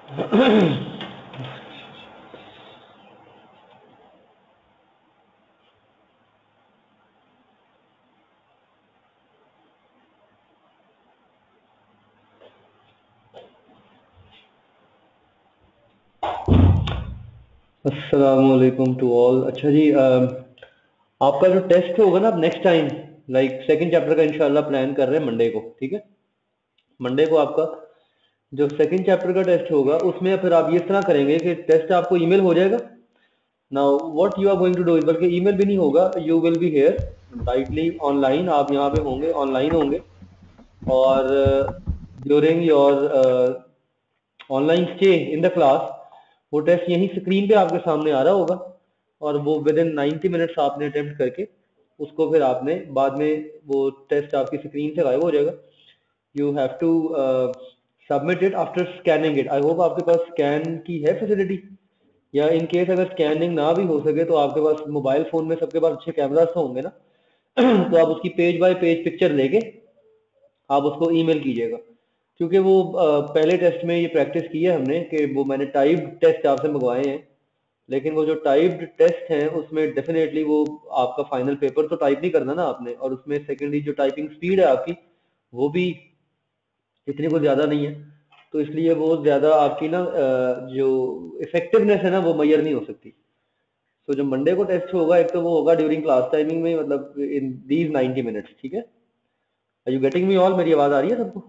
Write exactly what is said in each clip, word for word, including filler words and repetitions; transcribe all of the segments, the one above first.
अस्सलामुअलैकुम to all. अच्छा जी, अ, आपका जो टेस्ट होगा ना अब next time, like second chapter का इंशाल्लाह प्लान कर रहे हैं मंडे को, ठीक है। मंडे को आपका जो सेकंड चैप्टर का टेस्ट होगा उसमें फिर आप इस तरह करेंगे कि टेस्ट आपको ईमेल हो जाएगा। Now what you are going to do, बल्कि ईमेल भी नहीं होगा, you will be here directly online, आप यहाँ पे होंगे, ऑनलाइन होंगे। और during your online stay in the class वो टेस्ट यहीं स्क्रीन पे आपके सामने आ रहा होगा, और वो विद इन नाइन्टी मिनट्स आपने अटेम्प्ट करके उसको फिर आपने बाद में वो टेस्ट आपकी स्क्रीन से गायब हो जाएगा। You have to submit it after scanning it. I hope आपके पास स्कैन की है फैसिलिटी, या इन केस अगर स्कैनिंग ना भी हो सके तो आपके पास मोबाइल फोन में सबके पास अच्छे कैमरास तो होंगे ना। तो आप उसकी पेज बाय पेज पिक्चर लेके आप उसको ईमेल कीजिएगा, क्योंकि वो अ, पहले टेस्ट में ये प्रैक्टिस की है हमने कि वो मैंने टाइप्ड टेस्ट आपसे मंगवाए हैं, लेकिन वो जो टाइप्ड टेस्ट हैं उसमें डेफिनेटली वो आपका फाइनल पेपर तो टाइप नहीं करना ना आपने, और उसमें सेकेंडली जो टाइपिंग स्पीड है आपकी वो भी इतनी कुछ ज़्यादा नहीं है, तो इसलिए वो ज़्यादा आपकी ना अ, जो इफेक्टिवनेस है ना वो मैयर नहीं हो सकती। तो जो मंडे को टेस्ट होगा, एक तो वो होगा ड्यूरिंग क्लास टाइमिंग में, मतलब इन दीज नाइन्टी मिनट्स, ठीक है। Are you getting me all? मेरी आवाज़ आ रही है सबको?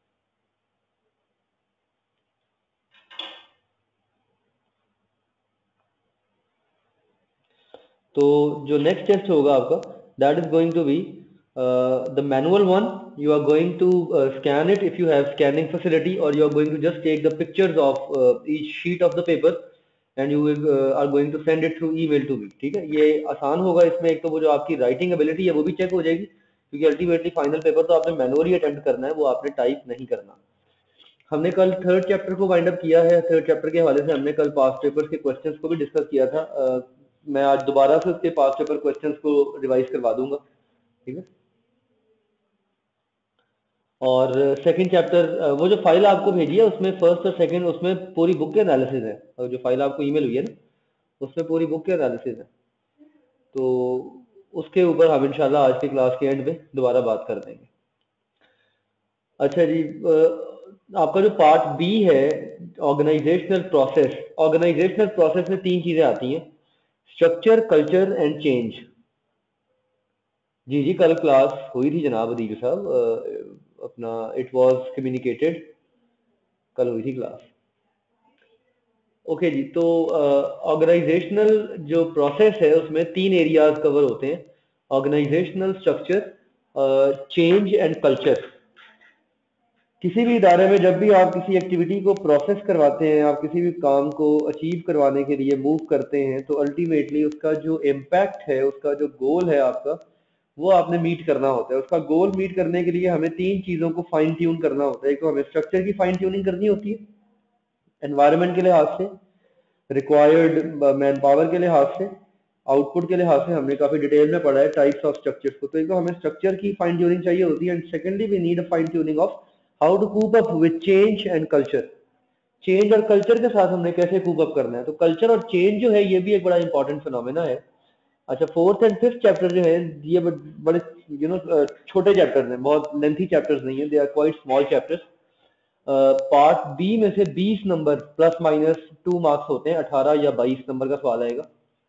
तो जो नेक्स्ट टेस्ट होगा आपका, that is going to be the manual one. You are going to scan it if you have scanning facility, और you are going to just take the pictures of each sheet of the paper and you are going to send it through email to me, ठीक है। ये आसान होगा। इसमें एक तो वो जो आपकी राइटिंग एबिलिटी है वो भी चेक हो जाएगी, क्योंकि अल्टीमेटली फाइनल पेपर तो आपने मैनुअली अटेम्प्ट करना है, वो आपने टाइप नहीं करना। हमने कल थर्ड चैप्टर को वाइंड अप किया है। थर्ड चैप्टर के हवाले से हमने कल पास्ट पेपर्स के क्वेश्चंस को भी डिस्कस किया था। अ, मैं आज दोबारा से उसके पास्ट पेपर क्वेश्चंस को रिवाइज करवा दूंगा, ठीक है। और सेकंड चैप्टर, वो जो फाइल आपको भेजी है उसमें फर्स्ट और सेकंड उसमें पूरी बुक के एनालिसिस है, और जो फाइल आपको ईमेल हुई है ना उसमें पूरी बुक के एनालिसिस है। तो उसके ऊपर हम इंशाल्लाह आज की क्लास के एंड में दोबारा बात कर देंगे। अच्छा जी, अ, आपका जो पार्ट बी है, ऑर्गेनाइजेशनल प्रोसेस। ऑर्गेनाइजेशनल प्रोसेस में तीन चीजें आती हैं, स्ट्रक्चर, कल्चर एंड चेंज। जी जी, कल क्लास हुई थी जनाब अदील साहब, अ, अपना इट वाज कम्युनिकेटेड, कल हुई थी क्लास। ओके जी, तो ऑर्गेनाइजेशनल जो प्रोसेस है उसमें तीन एरियाज कवर होते हैं, organisational, structure, change and culture. किसी भी इदारे में जब भी आप किसी एक्टिविटी को प्रोसेस करवाते हैं, आप किसी भी काम को अचीव करवाने के लिए मूव करते हैं, तो अल्टीमेटली उसका जो इम्पैक्ट है, उसका जो गोल है आपका, वो आपने मीट करना होता है। उसका गोल मीट करने के लिए हमें तीन चीज़ों को फाइन ट्यून करना होता है। एक तो हमें स्ट्रक्चर की फाइन ट्यूनिंग करनी होती है एनवायरनमेंट के लिहाज से, रिक्वायर्ड मैन पावर के लिहाज से, आउटपुट के लिहाज से। हमने काफी डिटेल में पढ़ा है टाइप्स ऑफ स्ट्रक्चर्स को। तो एक तो हमें स्ट्रक्चर की फाइन ट्यूनिंग चाहिए होती है, and secondly we need a fine tuning of how to cope up with change and culture. Change और कल्चर के साथ हमने कैसे कूप अप करना है, तो कल्चर और चेंज जो है ये भी एक बड़ा इंपॉर्टेंट फिनोमेना है। अच्छा, फोर्थ एंड फिफ्थ चैप्टर जो है ये बड़े यू नो छोटे चैप्टर्स हैं, बहुत लेंथी चैप्टर्स नहीं है, they are quite small chapters. Part B में से बीस number plus minus two marks होते हैं, अठारह या बाईस नंबर का सवाल आएगा।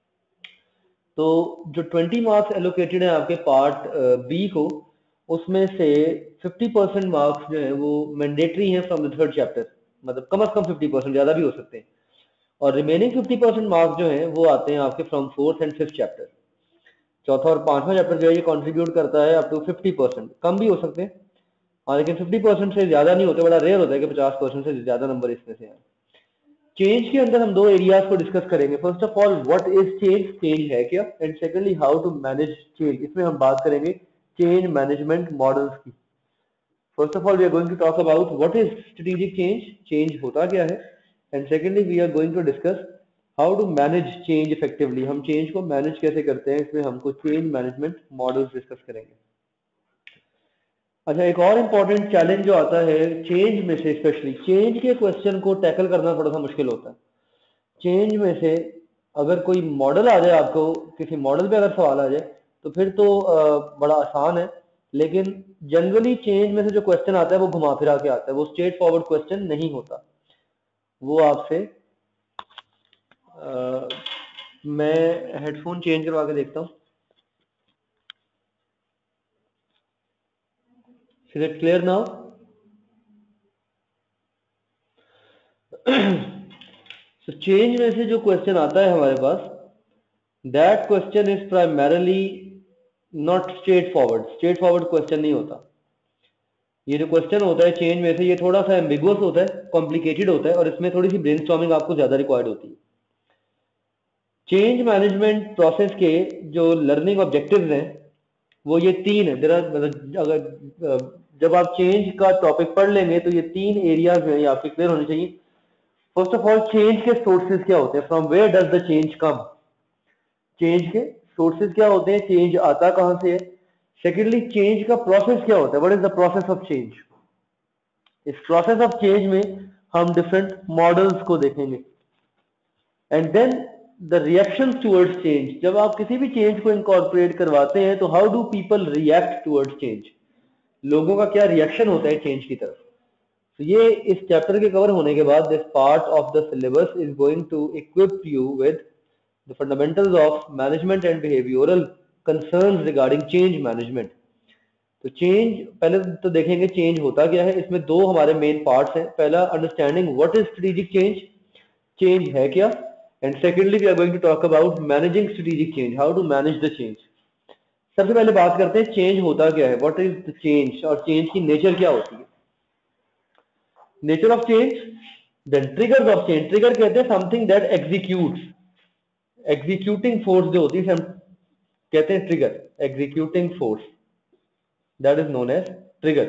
तो जो ट्वेंटी मार्क्स एलोकेटेड है आपके पार्ट बी को, उसमें से फिफ्टी परसेंट मार्क्स जो है वो मैंडेटरी हैं फ्रॉम द थर्ड चैप्टर, मतलब कम से कम फिफ्टी परसेंट, ज़्यादा भी हो सकते हैं। और रिमेनिंग फिफ्टी परसेंट मार्क्स जो हैं वो आते हैं आपके from fourth and fifth chapter. चौथा और पांचवा चैप्टर जो है ये कंट्रीब्यूट करता है अप टू फिफ्टी परसेंट, कम भी हो सकते हैं। हाँ, लेकिन फिफ्टी परसेंट से ज़्यादा नहीं होते, बड़ा रेयर होता है कि पचास परसेंट से ज़्यादा नंबर इसमें से आए। चेंज के अंदर हम दो एरियाज को डिस्कस करेंगे। First of all what is change, change है क्या, and secondly how to manage change. इसमें हम बात करेंगे चेंज मैनेजमेंट मॉडल्स की। First of all we are going to talk about what is strategic change, change होता क्या है, and secondly we are going to discuss how to manage change effectively. हम change को मैनेज कैसे करते हैं, इसमें हमको चेंज मैनेजमेंट मॉडल्स डिस्कस करेंगे। अच्छा, एक और इम्पोर्टेंट चैलेंज जो आता है चेंज में से, स्पेशली चेंज के क्वेश्चन को टैकल करना थोड़ा सा मुश्किल होता है। चेंज में से अगर कोई मॉडल आ जाए, आपको किसी मॉडल पे अगर सवाल आ जाए तो फिर तो अ, बड़ा आसान है, लेकिन जनरली चेंज में से जो क्वेश्चन आता है वो घुमा फिरा के आता है, वो स्ट्रेट फॉरवर्ड क्वेश्चन नहीं होता। वो आपसे अ, मैं हेडफोन चेंज करवा के देखता हूँ। Is it clear now? तो चेंज में से जो क्वेश्चन आता है हमारे पास, that question is primarily not straightforward. Straightforward question नहीं होता। ये जो क्वेश्चन होता है चेंज में से, ये थोड़ा सा एम्बिगुअस होता है, कॉम्प्लिकेटेड होता है, और इसमें थोड़ी सी ब्रेनस्टॉर्मिंग आपको ज्यादा रिक्वायर्ड होती है। चेंज मैनेजमेंट प्रोसेस के जो लर्निंग ऑब्जेक्टिव्स हैं वो ये तीन है। देयर आर, मतलब अगर जब आप चेंज का टॉपिक पढ़ लेंगे तो ये तीन एरियाज हैं, ये आपके क्लियर होने चाहिए। फर्स्ट ऑफ ऑल, चेंज के सोर्सेज क्या होते हैं, from where does the change come. Change के सोर्सेज क्या होते हैं, चेंज आता कहां से है। सेकेंडली, चेंज का प्रोसेस क्या होता है, what is the process of change. इस प्रोसेस ऑफ चेंज में हम डिफरेंट मॉडल्स को देखेंगे। And then the reaction towards change. जब आप किसी भी चेंज को इनकॉर्पोरेट करवाते हैं तो how do people react towards change, लोगों का क्या रिएक्शन होता है चेंज की तरफ। तो ये इस चैप्टर के कवर होने के बाद this part of the syllabus is going to equip you with the fundamentals of management and behavioural concerns regarding change management. तो चेंज पहले तो देखेंगे चेंज होता क्या है। इसमें दो हमारे मेन पार्ट्स हैं। पहला, understanding what is strategic change, change है क्या। And secondly, we are going to talk about managing strategic change, how to manage the change. सबसे पहले बात करते हैं चेंज होता क्या है, व्हाट इज द चेंज, और चेंज की नेचर क्या होती है। Nature of change, then triggers of change. Trigger कहते हैं something that executes, executing force जो होती है हम कहते हैं trigger, executing force, that is known as trigger.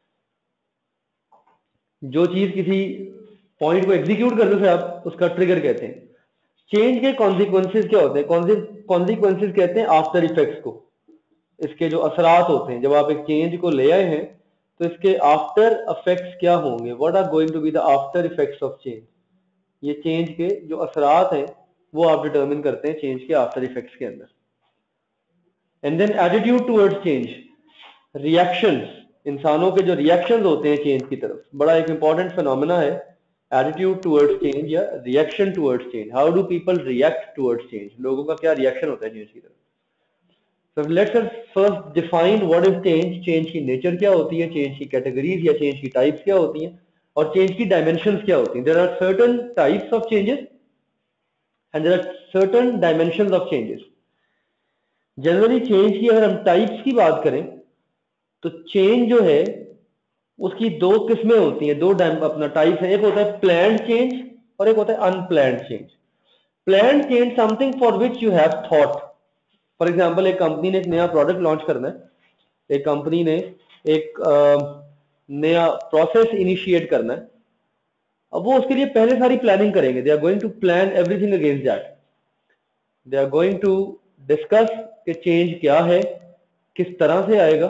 जो चीज किसी पॉइंट को एग्जीक्यूट करते थे आप, उसका ट्रिगर कहते हैं। चेंज के कॉन्सिक्वेंसेज क्या होते हैं, कॉन्सिक्वेंसेज कहते हैं आफ्टर इफेक्ट्स को। इसके जो असरात होते हैं, जब आप एक चेंज को ले आए हैं तो इसके आफ्टर इफेक्ट्स क्या होंगे, what are going to be the after effects of change. ये चेंज के जो असरात हैं वो आप डिटर्मिन करते हैं चेंज के आफ्टर इफेक्ट्स के अंदर। And then attitude towards change, reactions, इंसानों के जो रिएक्शंस होते हैं चेंज की तरफ, बड़ा एक इंपॉर्टेंट फिनोमेना है एटीट्यूड टुवर्ड्स चेंज या reaction towards change. How do people react towards change, लोगों का क्या रिएक्शन होता है चेंज की तरफ। So let's us first define what is change, change की नेचर क्या होती है, चेंज की कैटेगरीज या चेंज की टाइप्स क्या होती हैं, और चेंज की डायमेंशंस क्या होती हैं। There are certain types of changes and there are certain dimensions of changes. Generally change की अगर हम टाइप्स की बात करें तो चेंज जो है उसकी दो किस्में होती हैं, दो अपना टाइप्स है। एक होता है प्लान्ड चेंज और एक होता है unplanned change. Planned change something for which you have thought. For example, एक कंपनी ने एक नया प्रोडक्ट लॉन्च करना है, एक कंपनी ने एक आ, नया प्रोसेस इनिशिएट करना है। अब वो उसके लिए पहले सारी प्लानिंग करेंगे। They are going to plan everything against that. They are going to discuss कि चेंज क्या है, किस तरह से आएगा,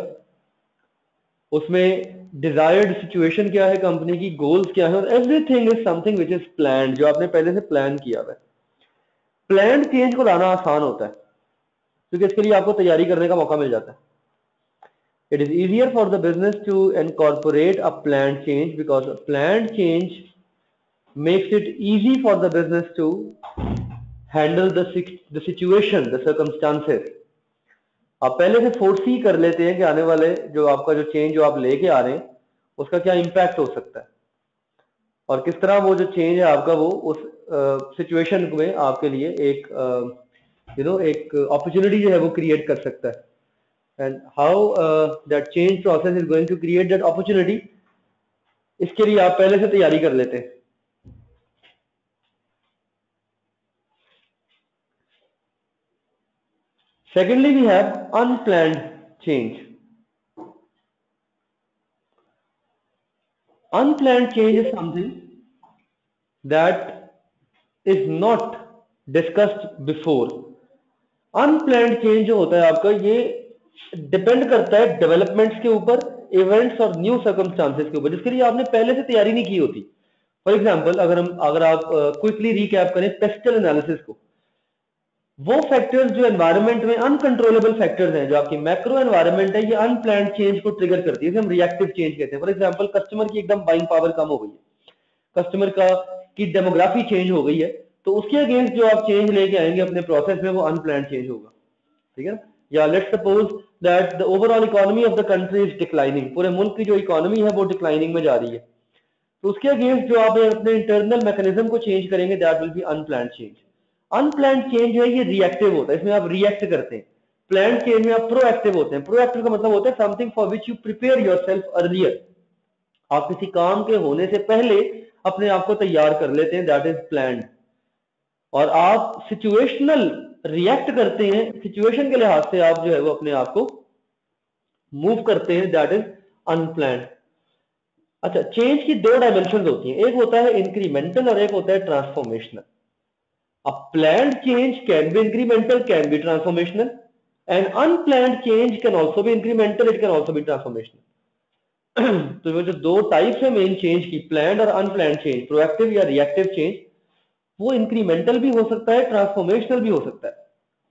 उसमें डिजायर्ड सिचुएशन क्या है, कंपनी की गोल्स क्या है, और everything is something which is plan, जो आपने पहले से प्लान किया हुआ है। प्लान चेंज को लाना आसान होता है क्योंकि इसके लिए आपको तैयारी करने का मौका मिल जाता है। It is easier for the business to incorporate a planned change because a planned change makes it easy for the business to handle the the situation, the circumstances. आप पहले से फोर्सी कर लेते हैं कि आने वाले जो आपका जो चेंज जो आप लेके आ रहे हैं उसका क्या इम्पैक्ट हो सकता है और किस तरह वो जो चेंज है आपका वो उस सिचुएशन uh, में आपके लिए एक यू uh, नो एक अपॉर्चुनिटी जो है वो क्रिएट कर सकता है। And how uh, that change process is going to create that opportunity, इसके लिए आप पहले से तैयारी कर लेते हैं। Secondly, we have unplanned change. Unplanned change is something that is not discussed before. Unplanned change जो होता है आपका, ये डिपेंड करता है डेवलपमेंट्स के ऊपर इवेंट्स और न्यू सर्कमस्टांसेस के ऊपर जिसके लिए आपने पहले से तैयारी नहीं की होती। फॉर एग्जांपल अगर हम अगर आप क्विकली uh, रिकैप करें पेस्टल एनालिसिस को, वो फैक्टर्स जो एनवायरनमेंट में अनकंट्रोलेबल फैक्टर्स हैं, जो आपकी मैक्रो एनवायरनमेंट है, ये अनप्लान्ड चेंज को ट्रिगर करती है, इसे हम रिएक्टिव चेंज कहते हैं। फॉर एग्जांपल कस्टमर की एकदम बाइंग पावर कम हो गई है, कस्टमर का की डेमोग्राफी चेंज हो गई है, तो उसके अगेंस्ट जो आप चेंज लेके आएंगे अपने प्रोसेस में वो अनप्लान्ड चेंज होगा, ठीक है। या let's suppose that the overall economy of the country is declining, पूरे मुल्क की जो इकोनॉमी है वो डिक्लाइनिंग में जा रही है, तो उसके अगेंस्ट जो आप अपने इंटरनल मैकेनिज्म को चेंज करेंगे, that will be unplanned change. Unplanned change है ये रिएक्टिव होता है, इसमें आप रिएक्ट करते हैं। प्लान्ड चेंज में आप प्रोएक्टिव होते हैं। प्रोएक्टिव का मतलब होता है something for which you prepare yourself earlier, आप किसी काम के होने से पहले अपने आप को तैयार कर लेते हैं, दैट इज प्लान्ड। और आप सिचुएशनल रिएक्ट करते हैं, सिचुएशन के लिहाज से आप जो है वो अपने आप को मूव करते हैं, दैट इज अनप्लान्ड। अच्छा, चेंज की दो डायमेंशन होती हैं, एक होता है इंक्रीमेंटल और एक होता है transformational. A planned change can be incremental, can be transformational, and unplanned change can also be incremental, it can also be transformational। तो जो दो टाइप्स है मेन चेंज की, प्लान्ड और अनप्लान्ड चेंज, प्रोएक्टिव या रिएक्टिव चेंज, वो incremental भी हो सकता है, ट्रांसफॉर्मेशनल भी हो सकता है।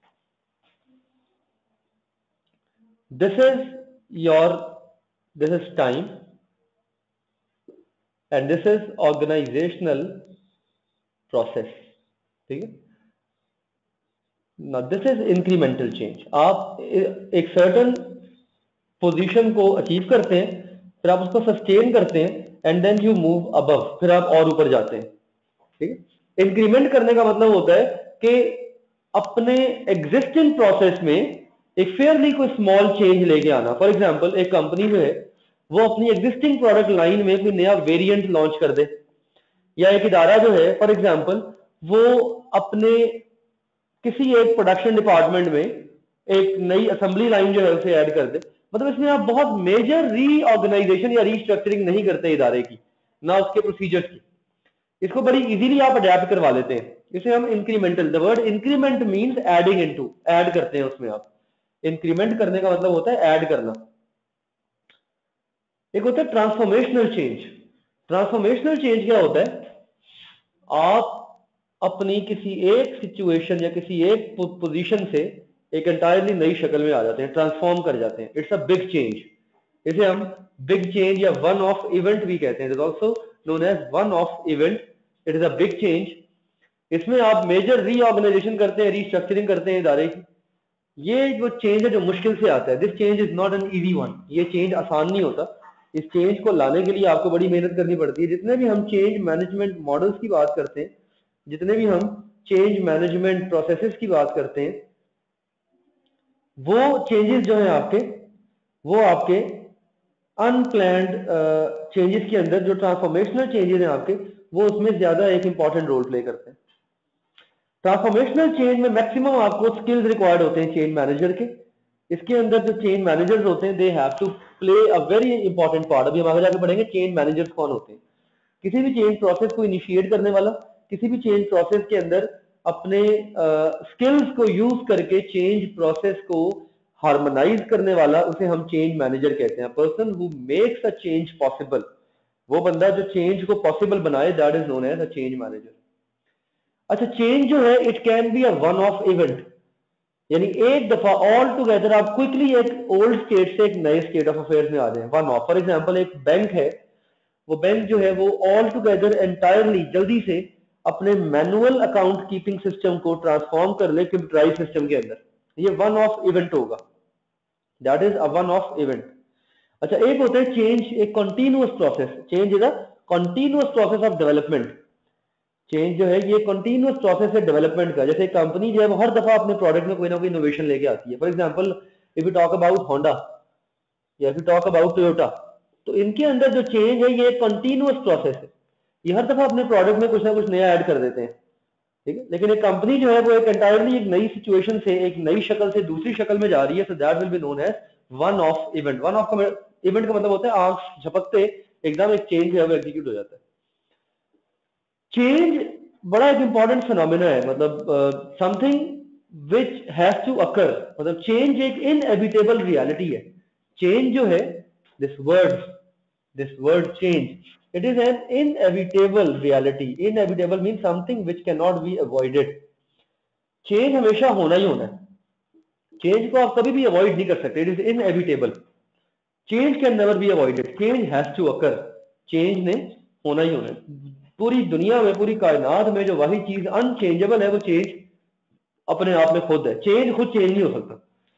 This is your this is time and this is organisational process, ठीक है। Now this is incremental change। आप एक सर्टन पोजीशन को अचीव करते हैं, फिर आप उसको सस्टेन करते हैं, and then you move above, फिर आप और ऊपर जाते हैं, ठीक है। इंक्रीमेंट करने का मतलब होता है कि अपने एग्जिस्टिंग प्रोसेस में एक फेयरली कोई स्मॉल चेंज लेके आना। फॉर एग्जांपल एक कंपनी जो है वो अपनी एग्जिस्टिंग प्रोडक्ट लाइन में कोई नया वेरिएंट लॉन्च कर दे, या एक इदारा जो है फॉर एग्जांपल वो अपने किसी एक प्रोडक्शन डिपार्टमेंट में एक नई असेंबली लाइन जो है उसे ऐड कर दे, मतलब इसमें आप बहुत मेजर रीऑर्गेनाइजेशन या रीस्ट्रक्चरिंग नहीं करते इदारे की, ना उसके प्रोसीजर्स की, इसको बड़ी इजीली आप अडेप्ट करवा लेते हैं, इसे हम incremental, the word increment means adding into, add करते हैं उसमें। आप इंक्रीमेंट करने का मतलब होता है ऐड करना। एक होता है ट्रांसफॉर्मेशनल चेंज। ट्रांसफॉर्मेशनल चेंज क्या होता है, आप अपनी किसी एक सिचुएशन या किसी एक पोजीशन से एक एंटायरली नई शक्ल में आ जाते हैं, ट्रांसफॉर्म कर जाते हैं। इट्स अ बिग चेंज, इसे हम बिग चेंज या वन ऑफ इवेंट भी कहते हैं, it is also known as one off event, it is a big change. इसमें आप मेजर रीऑर्गेनाइजेशन करते हैं, रीस्ट्रक्चरिंग करते हैं इदारे की। ये जो चेंज है जो मुश्किल से आता है, this change is not an easy one, ये चेंज आसान नहीं होता, इस चेंज को लाने के लिए आपको बड़ी मेहनत करनी पड़ती है। जितने भी हम चेंज मैनेजमेंट मॉडल्स की बात करते हैं, जितने भी हम चेंज मैनेजमेंट प्रोसेसेस की बात करते हैं, वो चेंजेस जो हैं आपके, वो आपके अनप्लान्ड चेंजेस के अंदर, जो ट्रांसफॉर्मेशनल चेंजेस हैं आपके, वो उसमें ज्यादा एक इंपॉर्टेंट रोल प्ले करते हैं। ट्रांसफॉर्मेशनल चेंज में मैक्सिमम आपको स्किल्स रिक्वायर्ड होते हैं चेंज मैनेजर के। इसके अंदर जो चेंज मैनेजर्स होते हैं, they have to play a very important part. अभी हम आगे जाके पढ़ेंगे चेंज मैनेजर्स कौन होते हैं। किसी भी चेंज प्रोसेस को इनिशिएट करने वाला, किसी भी चेंज प्रोसेस के अंदर अपने स्किल्स uh, को यूज करके चेंज प्रोसेस को हार्मोनाइज करने वाला, उसे हम चेंज मैनेजर कहते हैं। Person who makes a change possible, वो बंदा जो चेंज को पॉसिबल बनाए, that is known as a change manager. अच्छा, चेंज जो है it can be a one off event, यानी एक दफा ऑल टुगेदर आप क्विकली एक ओल्ड स्टेट से एक नए स्टेट ऑफ अफेयर्स में आ जाए, वन ऑफ। फॉर एग्जांपल एक बैंक है, वो बैंक जो है वो ऑल टुगेदर एंटायरली जल्दी से अपने मैनुअल अकाउंट कीपिंग सिस्टम को ट्रांसफॉर्म कर ले कंप्यूटराइज सिस्टम के अंदर, ये वन ऑफ इवेंट होगा, that is a one off event. अच्छा, एक होता है चेंज एक continuous process. Change is a continuous process of development. Change जो है ये कंटिन्यूअस प्रोसेस है डेवलपमेंट का। जैसे कंपनी जो है वो हर दफा अपने प्रोडक्ट में कोई ना कोई इनोवेशन लेके आती है। For example if you talk about Honda या if you talk about Toyota, तो इनके अंदर जो चेंज है ये कंटिन्यूअस प्रोसेस है, ये हर दफा अपने प्रोडक्ट में कुछ ना कुछ नया ऐड कर देते हैं, ठीक है। लेकिन एक कंपनी जो है वो एक एंटायरली एक नई सिचुएशन से एक नई शक्ल से दूसरी शक्ल में जा रही है, so that will be known as one off event. One off event का मतलब होता है आंख झपकते एकदम एक चेंज जो है वो एग्जीक्यूट हो जाता है। चेंज बड़ा एक इंपॉर्टेंट फिनोमेना है, मतलब something which has to occur, मतलब चेंज एक इनएविटेबल रियलिटी है। चेंज जो है this word this word change, it is an inevitable reality. Inevitable means something which cannot be avoided. Change हमेशा होना ही होना है, चेंज को आप कभी भी अवॉइड नहीं कर सकते. It is inevitable. Change can never be avoided. Change has to occur. Change ने होना ही होना है. पूरी दुनिया में, पूरी कायनात में जो वही चीज अनचेंजेबल है वो चेंज अपने आप में खुद है. चेंज खुद चेंज नहीं हो सकता.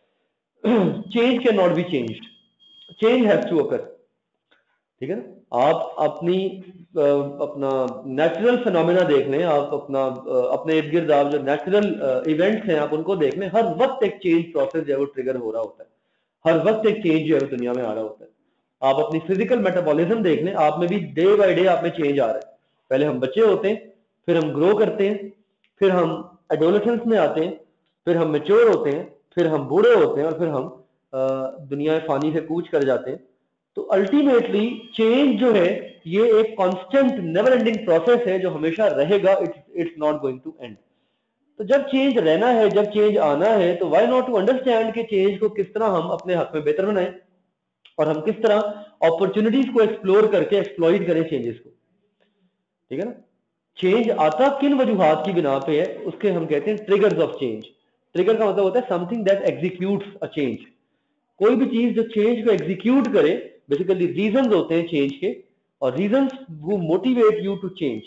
Change cannot be changed. Change has to occur. ठीक है ना. आप अपनी अपना नेचुरल फिनोमेना देख लें, आप अपना अपने इर्द गिर्द आप जो नेचुरल इवेंट्स हैं आप उनको देख लें, हर वक्त एक चेंज प्रोसेस जो है वो ट्रिगर हो रहा होता है. हर वक्त एक चेंज जो है दुनिया में आ रहा होता है. आप अपनी फिजिकल मेटाबॉलिज्म देख लें, आप में भी डे बाय डे आप में चेंज आ रहा है. पहले हम बच्चे होते हैं, फिर हम ग्रो करते हैं, फिर हम एडोलेसेंस में आते हैं, फिर हम मैच्योर होते हैं, फिर हम बूढ़े होते हैं और फिर हम दुनिया फानी से कूच कर जाते हैं. तो अल्टीमेटली चेंज जो है ये एक कांस्टेंट नेवर एंडिंग प्रोसेस है जो हमेशा रहेगा. It's it's not going to end. तो जब चेंज रहना है, जब चेंज आना है, तो व्हाई नॉट टू अंडरस्टैंड कि चेंज को किस तरह हम अपने हक में बेहतर बनाएं और हम किस तरह अपॉर्चुनिटीज को एक्सप्लोर करके एक्सप्लॉइट करें चेंजेस को. ठीक है ना. चेंज आता किन वजूहात की बिना पे है, उसके हम कहते हैं ट्रिगर्स ऑफ चेंज. ट्रिगर का मतलब होता है something that executes a change. कोई भी चीज जो चेंज को एग्जीक्यूट करे, बेसिकली रीजंस होते हैं चेंज के, और रीजंस वो मोटिवेट यू टू चेंज.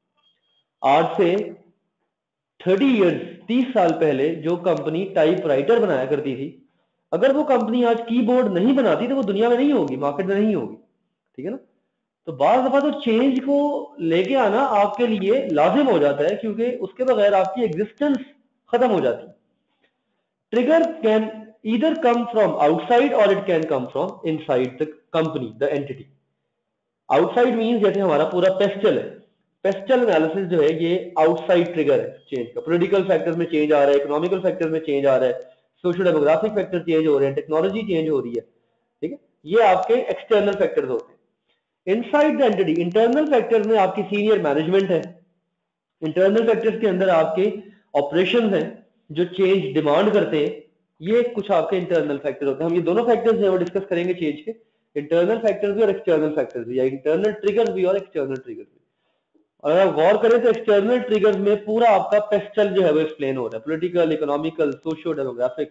आज से थर्टी इयर्स, तीस साल पहले जो कंपनी टाइपराइटर बनाया करती थी, अगर वो कंपनी आज कीबोर्ड नहीं बनाती तो वो दुनिया में नहीं होगी, मार्केट में नहीं होगी. ठीक है ना. तो बार दफा तो चेंज को लेके आना आपके लिए लाजिम हो जाता है, क्योंकि उसके बगैर आपकी एग्जिस्टेंस खत्म हो जाती है. Trigger can either come from outside or it can come from inside the company, the entity. outside means जैसे हमारा पूरा पेस्टल है, पेस्टल एनालिसिस जो है ये आउटसाइड ट्रिगर है चेंज का. पॉलिटिकल फैक्टर्स में चेंज आ रहा है, इकोनॉमिकल फैक्टर्स में चेंज आ रहा है, सोशल डेमोग्राफिक फैक्टर चेंज हो रहे हैं, टेक्नोलॉजी चेंज हो रही है. ठीक है. ये आपके एक्सटर्नल फैक्टर्स होते हैं. Inside the entity, internal factors में आपकी सीनियर मैनेजमेंट है. इंटरनल फैक्टर्स के अंदर आपके ऑपरेशंस हैं जो चेंज डिमांड करते हैं. ये कुछ आपके इंटरनल फैक्टर होते हैं. हम ये दोनों फैक्टर्स जो है वो डिस्कस करेंगे चेंज के, इंटरनल फैक्टर्स भी और एक्सटर्नल फैक्टर्स भी, या इंटरनल ट्रिगर्स भी और एक्सटर्नल ट्रिगर्स भी. और अगर आप गौर करें तो एक्सटर्नल ट्रिगर्स में पूरा आपका पेस्टल जो है वो एक्सप्लेन हो रहा है, पॉलिटिकल, इकोनॉमिकल, सोशियो डेमोग्राफिक.